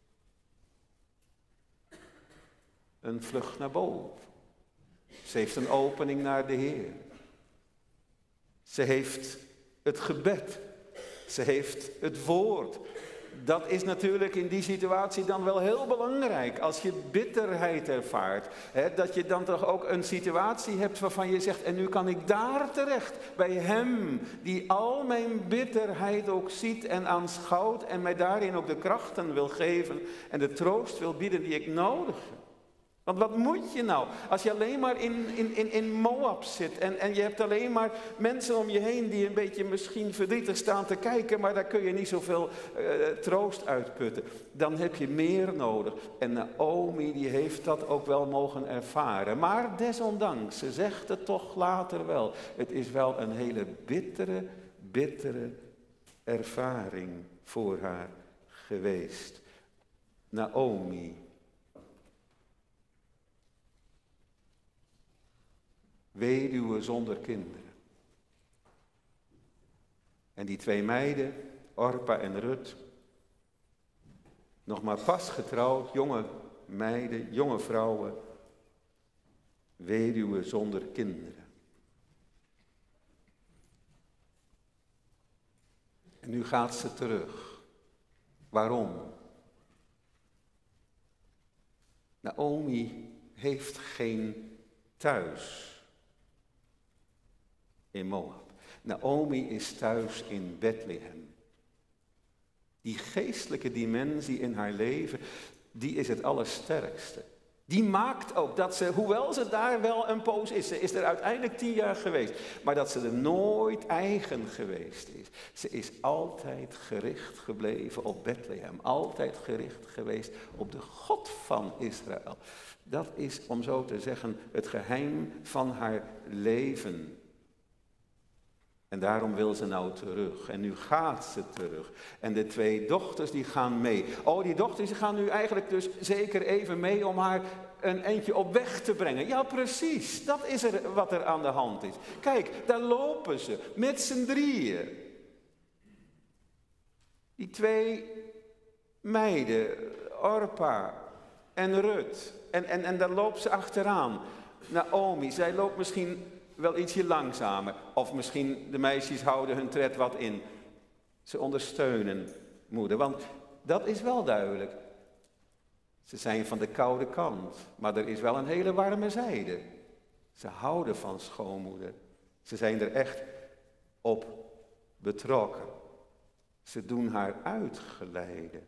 een vlucht naar boven. Ze heeft een opening naar de Heer. Ze heeft het gebed. Ze heeft het woord. Dat is natuurlijk in die situatie dan wel heel belangrijk. Als je bitterheid ervaart. Hè, dat je dan toch ook een situatie hebt waarvan je zegt, en nu kan ik daar terecht. Bij hem die al mijn bitterheid ook ziet en aanschouwt. En mij daarin ook de krachten wil geven. En de troost wil bieden die ik nodig heb. Want wat moet je nou? Als je alleen maar in, in, in, in Moab zit en, en je hebt alleen maar mensen om je heen die een beetje misschien verdrietig staan te kijken, maar daar kun je niet zoveel uh, troost uitputten. Dan heb je meer nodig. En Naomi die heeft dat ook wel mogen ervaren. Maar desondanks, ze zegt het toch later wel. Het is wel een hele bittere, bittere ervaring voor haar geweest. Naomi. weduwe zonder kinderen. En die twee meiden, Orpa en Rut, nog maar pas getrouwd, jonge meiden, jonge vrouwen, weduwe zonder kinderen. En nu gaat ze terug. Waarom? Naomi heeft geen thuis in Moab. Naomi is thuis in Bethlehem. Die geestelijke dimensie in haar leven, die is het allersterkste. Die maakt ook dat ze, hoewel ze daar wel een poos is, ze is er uiteindelijk tien jaar geweest, maar dat ze er nooit eigen geweest is. Ze is altijd gericht gebleven op Bethlehem, altijd gericht geweest op de God van Israël. Dat is, om zo te zeggen, het geheim van haar leven. En daarom wil ze nou terug. En nu gaat ze terug. En de twee dochters die gaan mee. Oh, die dochters die gaan nu eigenlijk dus zeker even mee om haar een eindje op weg te brengen. Ja, precies. Dat is er wat er aan de hand is. Kijk, daar lopen ze met z'n drieën. Die twee meiden, Orpa en Rut. En, en, en daar loopt ze achteraan. Naomi, zij loopt misschien wel ietsje langzamer. Of misschien de meisjes houden hun tred wat in. Ze ondersteunen moeder. Want dat is wel duidelijk. Ze zijn van de koude kant. Maar er is wel een hele warme zijde. Ze houden van schoonmoeder. Ze zijn er echt op betrokken. Ze doen haar uitgeleiden.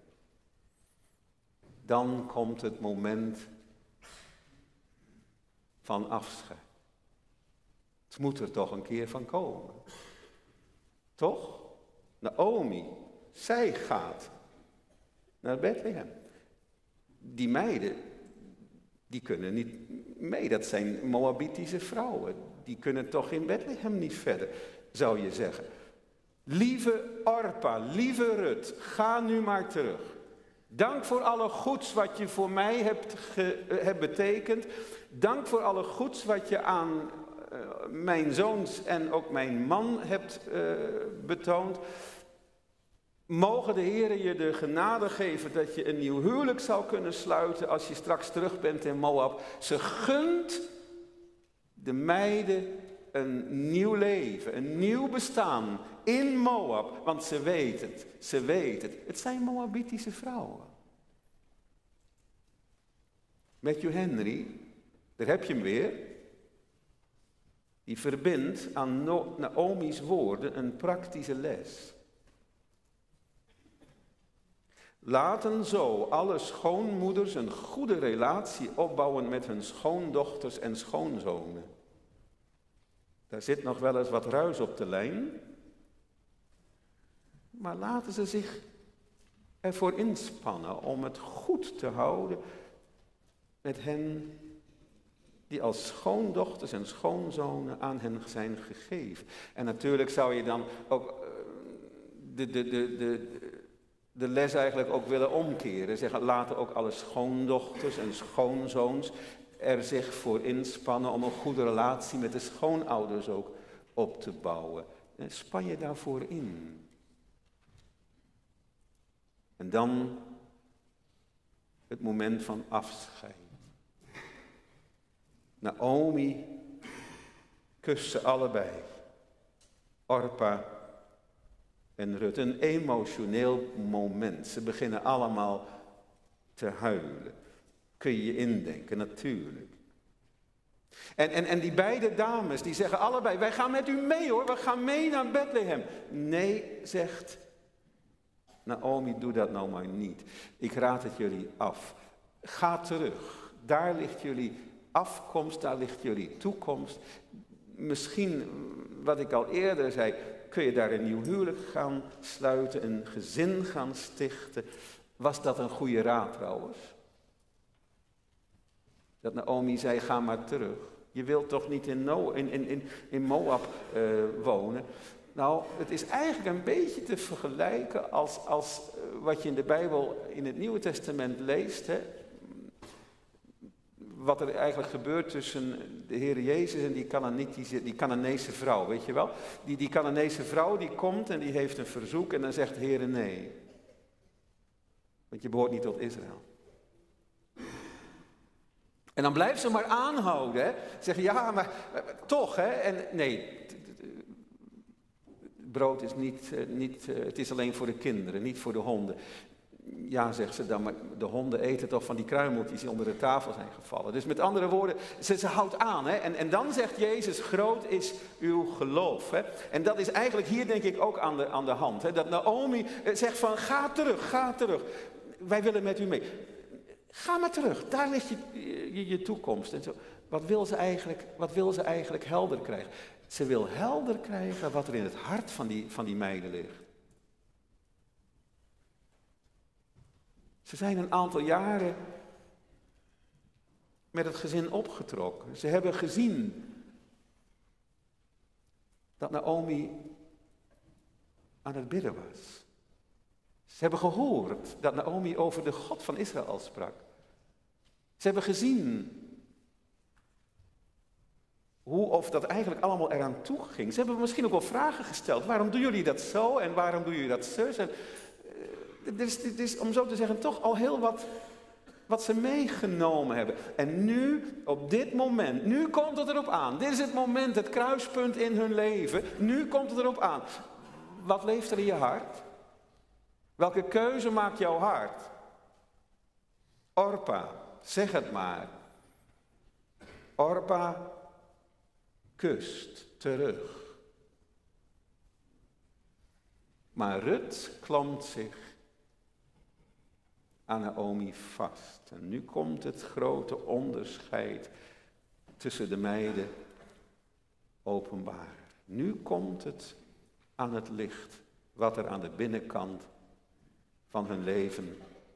Dan komt het moment van afscheid. Het moet er toch een keer van komen. Toch? Naomi, zij gaat naar Bethlehem. Die meiden, die kunnen niet mee. Dat zijn Moabitische vrouwen. Die kunnen toch in Bethlehem niet verder, zou je zeggen. Lieve Orpa, lieve Rut, ga nu maar terug. Dank voor alle goeds wat je voor mij hebt, ge, hebt betekend. Dank voor alle goeds wat je aan uh, mijn zoons en ook mijn man hebt uh, betoond. Mogen de Heer je de genade geven dat je een nieuw huwelijk zou kunnen sluiten als je straks terug bent in Moab. Ze gunt de meiden een nieuw leven, een nieuw bestaan in Moab. Want ze weet het, ze weet het. Het zijn Moabitische vrouwen. Matthew Henry, daar heb je hem weer. Die verbindt aan Naomi's woorden een praktische les. Laten zo alle schoonmoeders een goede relatie opbouwen met hun schoondochters en schoonzonen. Daar zit nog wel eens wat ruis op de lijn. Maar laten ze zich ervoor inspannen om het goed te houden met hen die als schoondochters en schoonzonen aan hen zijn gegeven. En natuurlijk zou je dan ook de, de, de, de, de les eigenlijk ook willen omkeren. Zeggen, laten ook alle schoondochters en schoonzoons er zich voor inspannen om een goede relatie met de schoonouders ook op te bouwen. En span je daarvoor in. En dan het moment van afscheid. Naomi kust ze allebei. Orpa en Rut. Een emotioneel moment. Ze beginnen allemaal te huilen. Kun je je indenken, natuurlijk. En, en, en die beide dames, die zeggen allebei, wij gaan met u mee hoor, we gaan mee naar Bethlehem. Nee, zegt Naomi, doe dat nou maar niet. Ik raad het jullie af. Ga terug. Daar ligt jullie afkomst, daar ligt jullie toekomst. Misschien, wat ik al eerder zei, kun je daar een nieuw huwelijk gaan sluiten, een gezin gaan stichten. Was dat een goede raad trouwens? Dat Naomi zei, ga maar terug. Je wilt toch niet in, no, in, in, in Moab uh, wonen? Nou, het is eigenlijk een beetje te vergelijken als, als uh, wat je in de Bijbel in het Nieuwe Testament leest. Hè? wat er eigenlijk gebeurt tussen de Heer Jezus en die, Canaanitische, die Canaanese vrouw, weet je wel? Die, die Canaanese vrouw die komt en die heeft een verzoek en dan zegt de Heer nee. Want je behoort niet tot Israël. En dan blijft ze maar aanhouden, hè? Zeggen ja, maar, maar toch, hè? En nee, brood is niet, niet, het is alleen voor de kinderen, niet voor de honden. Ja, zegt ze dan, maar de honden eten toch van die kruimeltjes die onder de tafel zijn gevallen. Dus met andere woorden, ze, ze houdt aan. Hè? En, en dan zegt Jezus, groot is uw geloof. Hè? En dat is eigenlijk hier denk ik ook aan de, aan de hand. Hè? Dat Naomi zegt van, ga terug, ga terug. Wij willen met u mee. Ga maar terug, daar ligt je, je, je toekomst. En zo. Wat wil ze eigenlijk, wat wil ze eigenlijk helder krijgen? Ze wil helder krijgen wat er in het hart van die, van die meiden ligt. Ze zijn een aantal jaren met het gezin opgetrokken. Ze hebben gezien dat Naomi aan het bidden was. Ze hebben gehoord dat Naomi over de God van Israël sprak. Ze hebben gezien hoe of dat eigenlijk allemaal eraan toe ging. Ze hebben misschien ook wel vragen gesteld. Waarom doen jullie dat zo en waarom doen jullie dat zus? En, uh, dit, is, dit is, om zo te zeggen, toch al heel wat, wat ze meegenomen hebben. En nu, op dit moment, nu komt het erop aan. Dit is het moment, het kruispunt in hun leven. Nu komt het erop aan. Wat leeft er in je hart? Welke keuze maakt jouw hart? Orpa, zeg het maar. Orpa kust terug. Maar Rut klampt zich aan Naomi vast. En nu komt het grote onderscheid tussen de meiden openbaar. Nu komt het aan het licht wat er aan de binnenkant van hun leven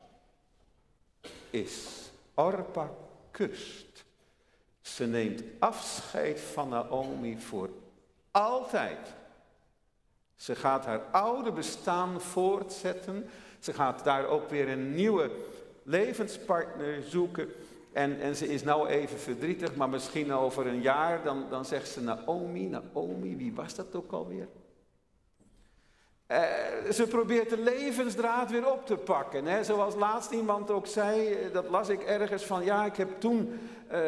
is. Orpa kust. Ze neemt afscheid van Naomi voor altijd. Ze gaat haar oude bestaan voortzetten. Ze gaat daar ook weer een nieuwe levenspartner zoeken. En, en ze is nou even verdrietig, maar misschien over een jaar dan, dan zegt ze Naomi, Naomi, wie was dat ook alweer? Uh, ze probeert de levensdraad weer op te pakken. Hè? Zoals laatst iemand ook zei, dat las ik ergens van, ja, ik heb toen uh,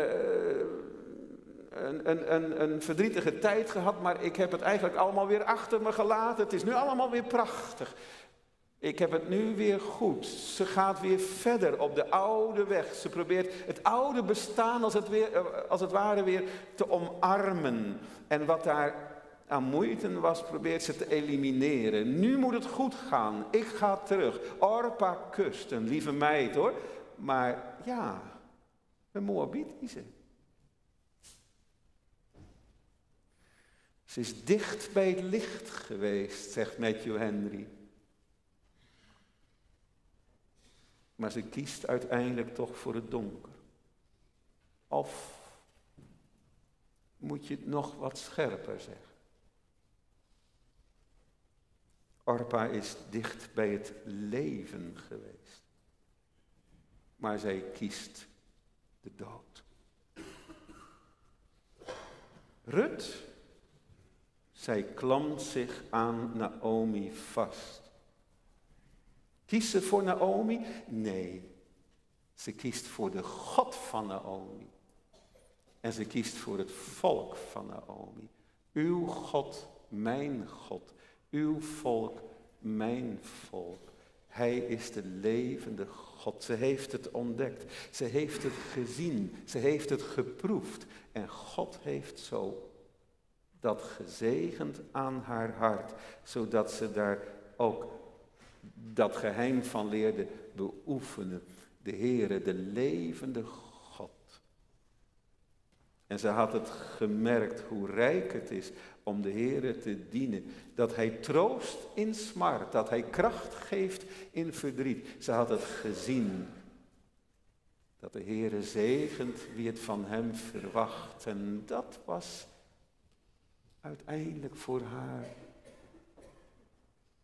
een, een, een, een verdrietige tijd gehad, maar ik heb het eigenlijk allemaal weer achter me gelaten. Het is nu allemaal weer prachtig. Ik heb het nu weer goed. Ze gaat weer verder op de oude weg. Ze probeert het oude bestaan als het, weer, als het ware weer te omarmen. En wat daar aan moeite was, probeert ze te elimineren. Nu moet het goed gaan. Ik ga terug. Orpa kust, een lieve meid hoor. Maar ja, een Moabitische. Ze is dicht bij het licht geweest, zegt Matthew Henry. Maar ze kiest uiteindelijk toch voor het donker. Of moet je het nog wat scherper zeggen? Orpa is dicht bij het leven geweest. Maar zij kiest de dood. Rut, zij klampt zich aan Naomi vast. Kiest ze voor Naomi? Nee, ze kiest voor de God van Naomi. En ze kiest voor het volk van Naomi. Uw God, mijn God. Uw volk, mijn volk. Hij is de levende God. Ze heeft het ontdekt. Ze heeft het gezien. Ze heeft het geproefd. En God heeft zo dat gezegend aan haar hart. Zodat ze daar ook dat geheim van leerde beoefenen. De Heere, de levende God. En ze had het gemerkt hoe rijk het is om de Heere te dienen. Dat Hij troost in smart, dat Hij kracht geeft in verdriet. Ze had het gezien. Dat de Heere zegent wie het van Hem verwacht. En dat was uiteindelijk voor haar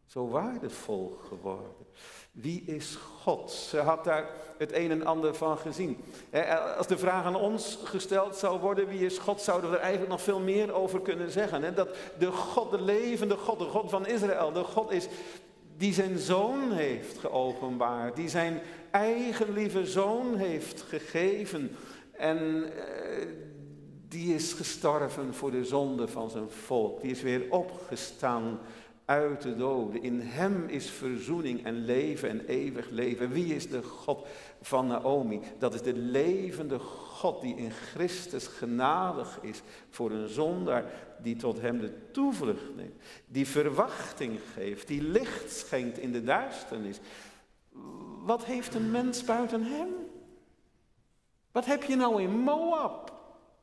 zo waardevol geworden. Wie is God? Ze had daar het een en ander van gezien. Als de vraag aan ons gesteld zou worden, wie is God, zouden we er eigenlijk nog veel meer over kunnen zeggen. Dat de God, de levende God, de God van Israël, de God is die zijn zoon heeft geopenbaard, die zijn eigen lieve zoon heeft gegeven en uh, die is gestorven voor de zonde van zijn volk. Die is weer opgestaan uit de doden. In hem is verzoening en leven en eeuwig leven. Wie is de God van Naomi? Dat is de levende God die in Christus genadig is voor een zondaar die tot hem de toevlucht neemt. Die verwachting geeft, die licht schenkt in de duisternis. Wat heeft een mens buiten hem? Wat heb je nou in Moab?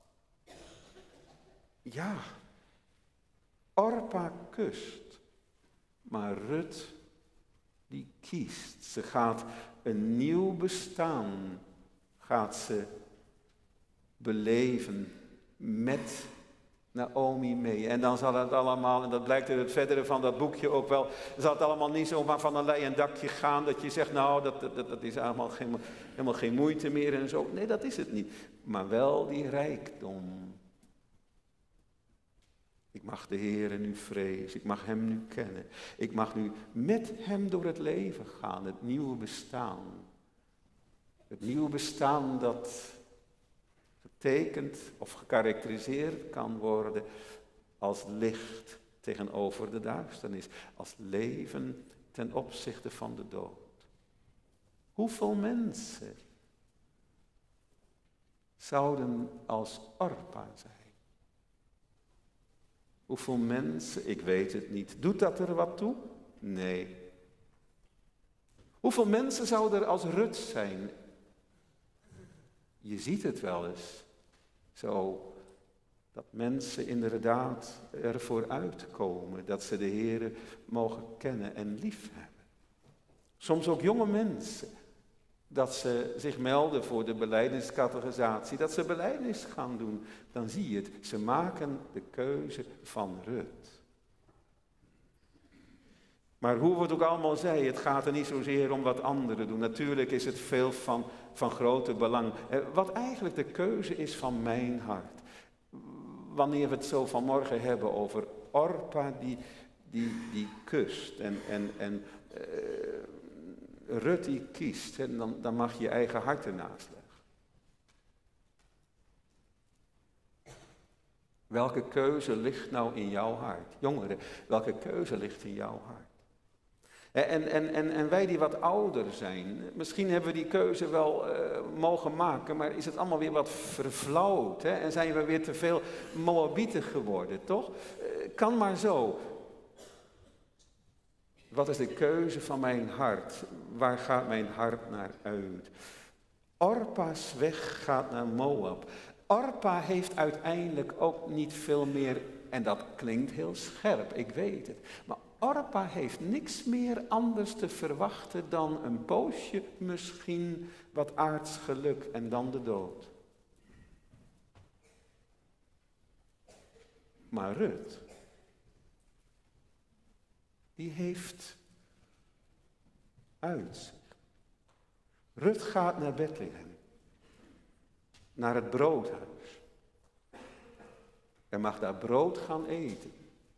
Ja, Orpa kust. Maar Rut, die kiest. Ze gaat een nieuw bestaan, gaat ze beleven met Naomi mee. En dan zal het allemaal, en dat blijkt uit het verdere van dat boekje ook wel, zal het allemaal niet zomaar van een leien dakje gaan, dat je zegt, nou, dat, dat, dat is allemaal geen, helemaal geen moeite meer en zo. Nee, dat is het niet. Maar wel die rijkdom. Ik mag de Heere nu vrezen, ik mag hem nu kennen. Ik mag nu met hem door het leven gaan, het nieuwe bestaan. Het nieuwe bestaan dat getekend of gekarakteriseerd kan worden als licht tegenover de duisternis. Als leven ten opzichte van de dood. Hoeveel mensen zouden als Orpa zijn? Hoeveel mensen, ik weet het niet. Doet dat er wat toe? Nee. Hoeveel mensen zouden er als Rut zijn? Je ziet het wel eens. Zo, dat mensen inderdaad ervoor uitkomen. Dat ze de Heere mogen kennen en liefhebben. Soms ook jonge mensen. Dat ze zich melden voor de belijdeniscategorisatie, dat ze belijdenis gaan doen, dan zie je het. Ze maken de keuze van Rut. Maar hoe we het ook allemaal zei, het gaat er niet zozeer om wat anderen doen. Natuurlijk is het veel van, van grote belang. Wat eigenlijk de keuze is van mijn hart. Wanneer we het zo vanmorgen hebben over Orpa die, die, die kust en... en, en uh, Rut die kiest, en dan, dan mag je je eigen hart ernaast leggen. Welke keuze ligt nou in jouw hart? Jongeren, welke keuze ligt in jouw hart? En, en, en, en wij die wat ouder zijn, misschien hebben we die keuze wel uh, mogen maken, maar is het allemaal weer wat verflauwd, hè? En zijn we weer te veel Moabieten geworden, toch? Uh, kan maar zo. Wat is de keuze van mijn hart? Waar gaat mijn hart naar uit? Orpa's weg gaat naar Moab. Orpa heeft uiteindelijk ook niet veel meer, en dat klinkt heel scherp, ik weet het. Maar Orpa heeft niks meer anders te verwachten dan een poosje misschien wat aards geluk en dan de dood. Maar Rut, die heeft uitzicht. Rut gaat naar Bethlehem, naar het broodhuis. En mag daar brood gaan eten.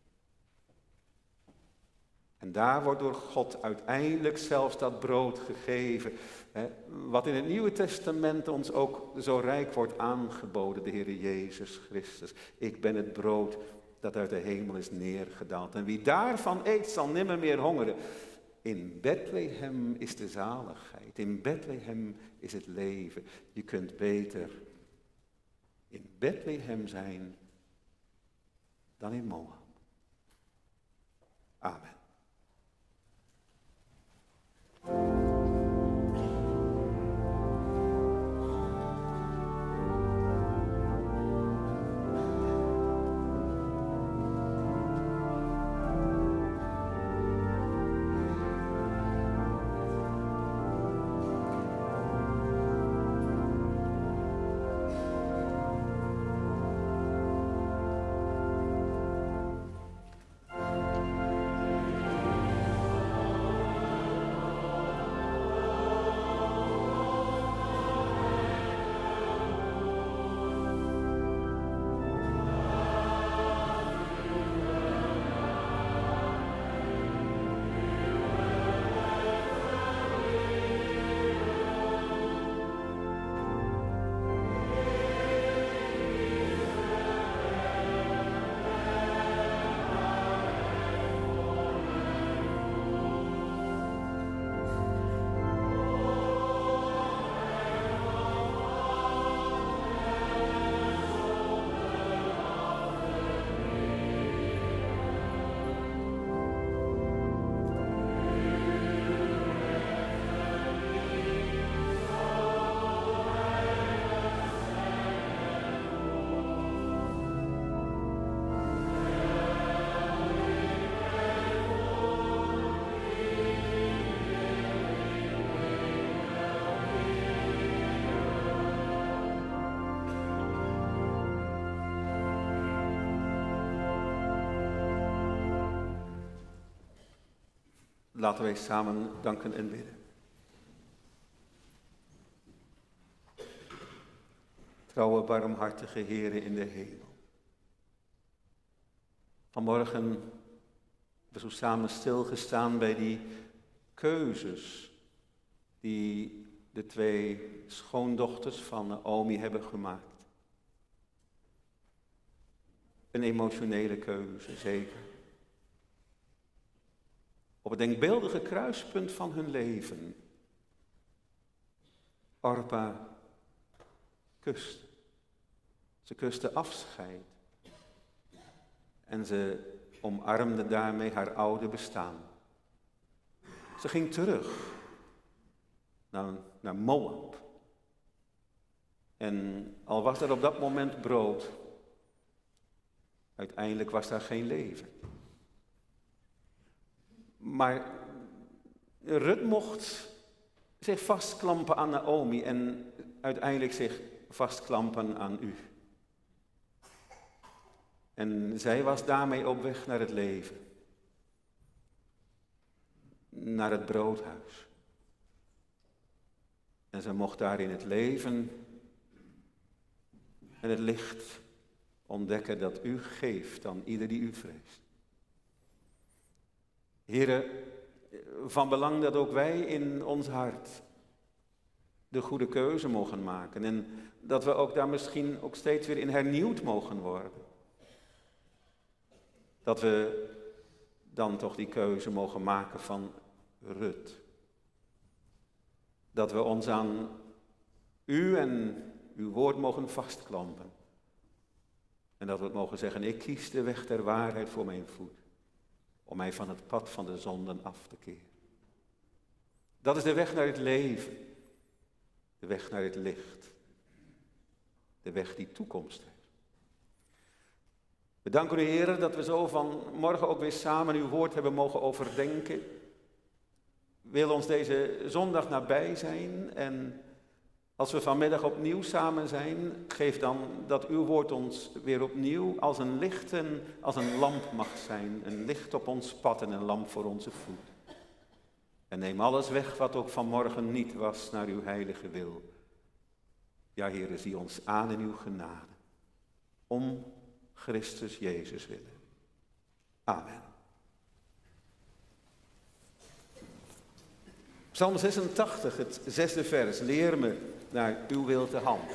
En daar wordt door God uiteindelijk zelfs dat brood gegeven. Hè, wat in het Nieuwe Testament ons ook zo rijk wordt aangeboden, de Heer Jezus Christus. Ik ben het brood dat uit de hemel is neergedaald. En wie daarvan eet, zal nimmer meer hongeren. In Bethlehem is de zaligheid. In Bethlehem is het leven. Je kunt beter in Bethlehem zijn dan in Moab. Amen. Laten wij samen danken en bidden. Trouwe, barmhartige Heere in de hemel. Vanmorgen hebben we zo samen stilgestaan bij die keuzes die de twee schoondochters van Naomi hebben gemaakt. Een emotionele keuze, zeker. Op het denkbeeldige kruispunt van hun leven. Orpa kust. Ze kuste afscheid. En ze omarmde daarmee haar oude bestaan. Ze ging terug naar, naar Moab. En al was er op dat moment brood, uiteindelijk was daar geen leven. Maar Rut mocht zich vastklampen aan Naomi en uiteindelijk zich vastklampen aan u. En zij was daarmee op weg naar het leven. Naar het broodhuis. En ze mocht daar in het leven en het licht ontdekken dat u geeft aan ieder die u vreest. Heren, van belang dat ook wij in ons hart de goede keuze mogen maken. En dat we ook daar misschien ook steeds weer in hernieuwd mogen worden. Dat we dan toch die keuze mogen maken van Rut. Dat we ons aan u en uw woord mogen vastklampen. En dat we het mogen zeggen, ik kies de weg der waarheid voor mijn voet. Om mij van het pad van de zonden af te keren. Dat is de weg naar het leven. De weg naar het licht. De weg die toekomst heeft. We danken u, Heer, dat we zo vanmorgen ook weer samen uw woord hebben mogen overdenken. Wil ons deze zondag nabij zijn en als we vanmiddag opnieuw samen zijn, geef dan dat uw woord ons weer opnieuw als een licht en als een lamp mag zijn. Een licht op ons pad en een lamp voor onze voet. En neem alles weg wat ook vanmorgen niet was naar uw heilige wil. Ja, Heere, zie ons aan in uw genade. Om Christus Jezus willen. Amen. Psalm zesentachtig, het zesde vers. Leer me naar uw wil te handelen.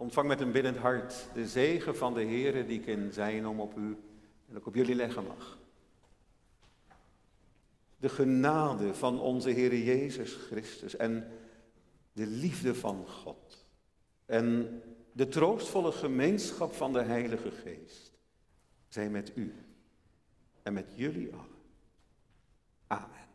Ontvang met een biddend hart de zegen van de Heere die ik in zijn om op u en ook op jullie leggen mag. De genade van onze Heere Jezus Christus en de liefde van God en de troostvolle gemeenschap van de Heilige Geest zijn met u en met jullie allen. Amen.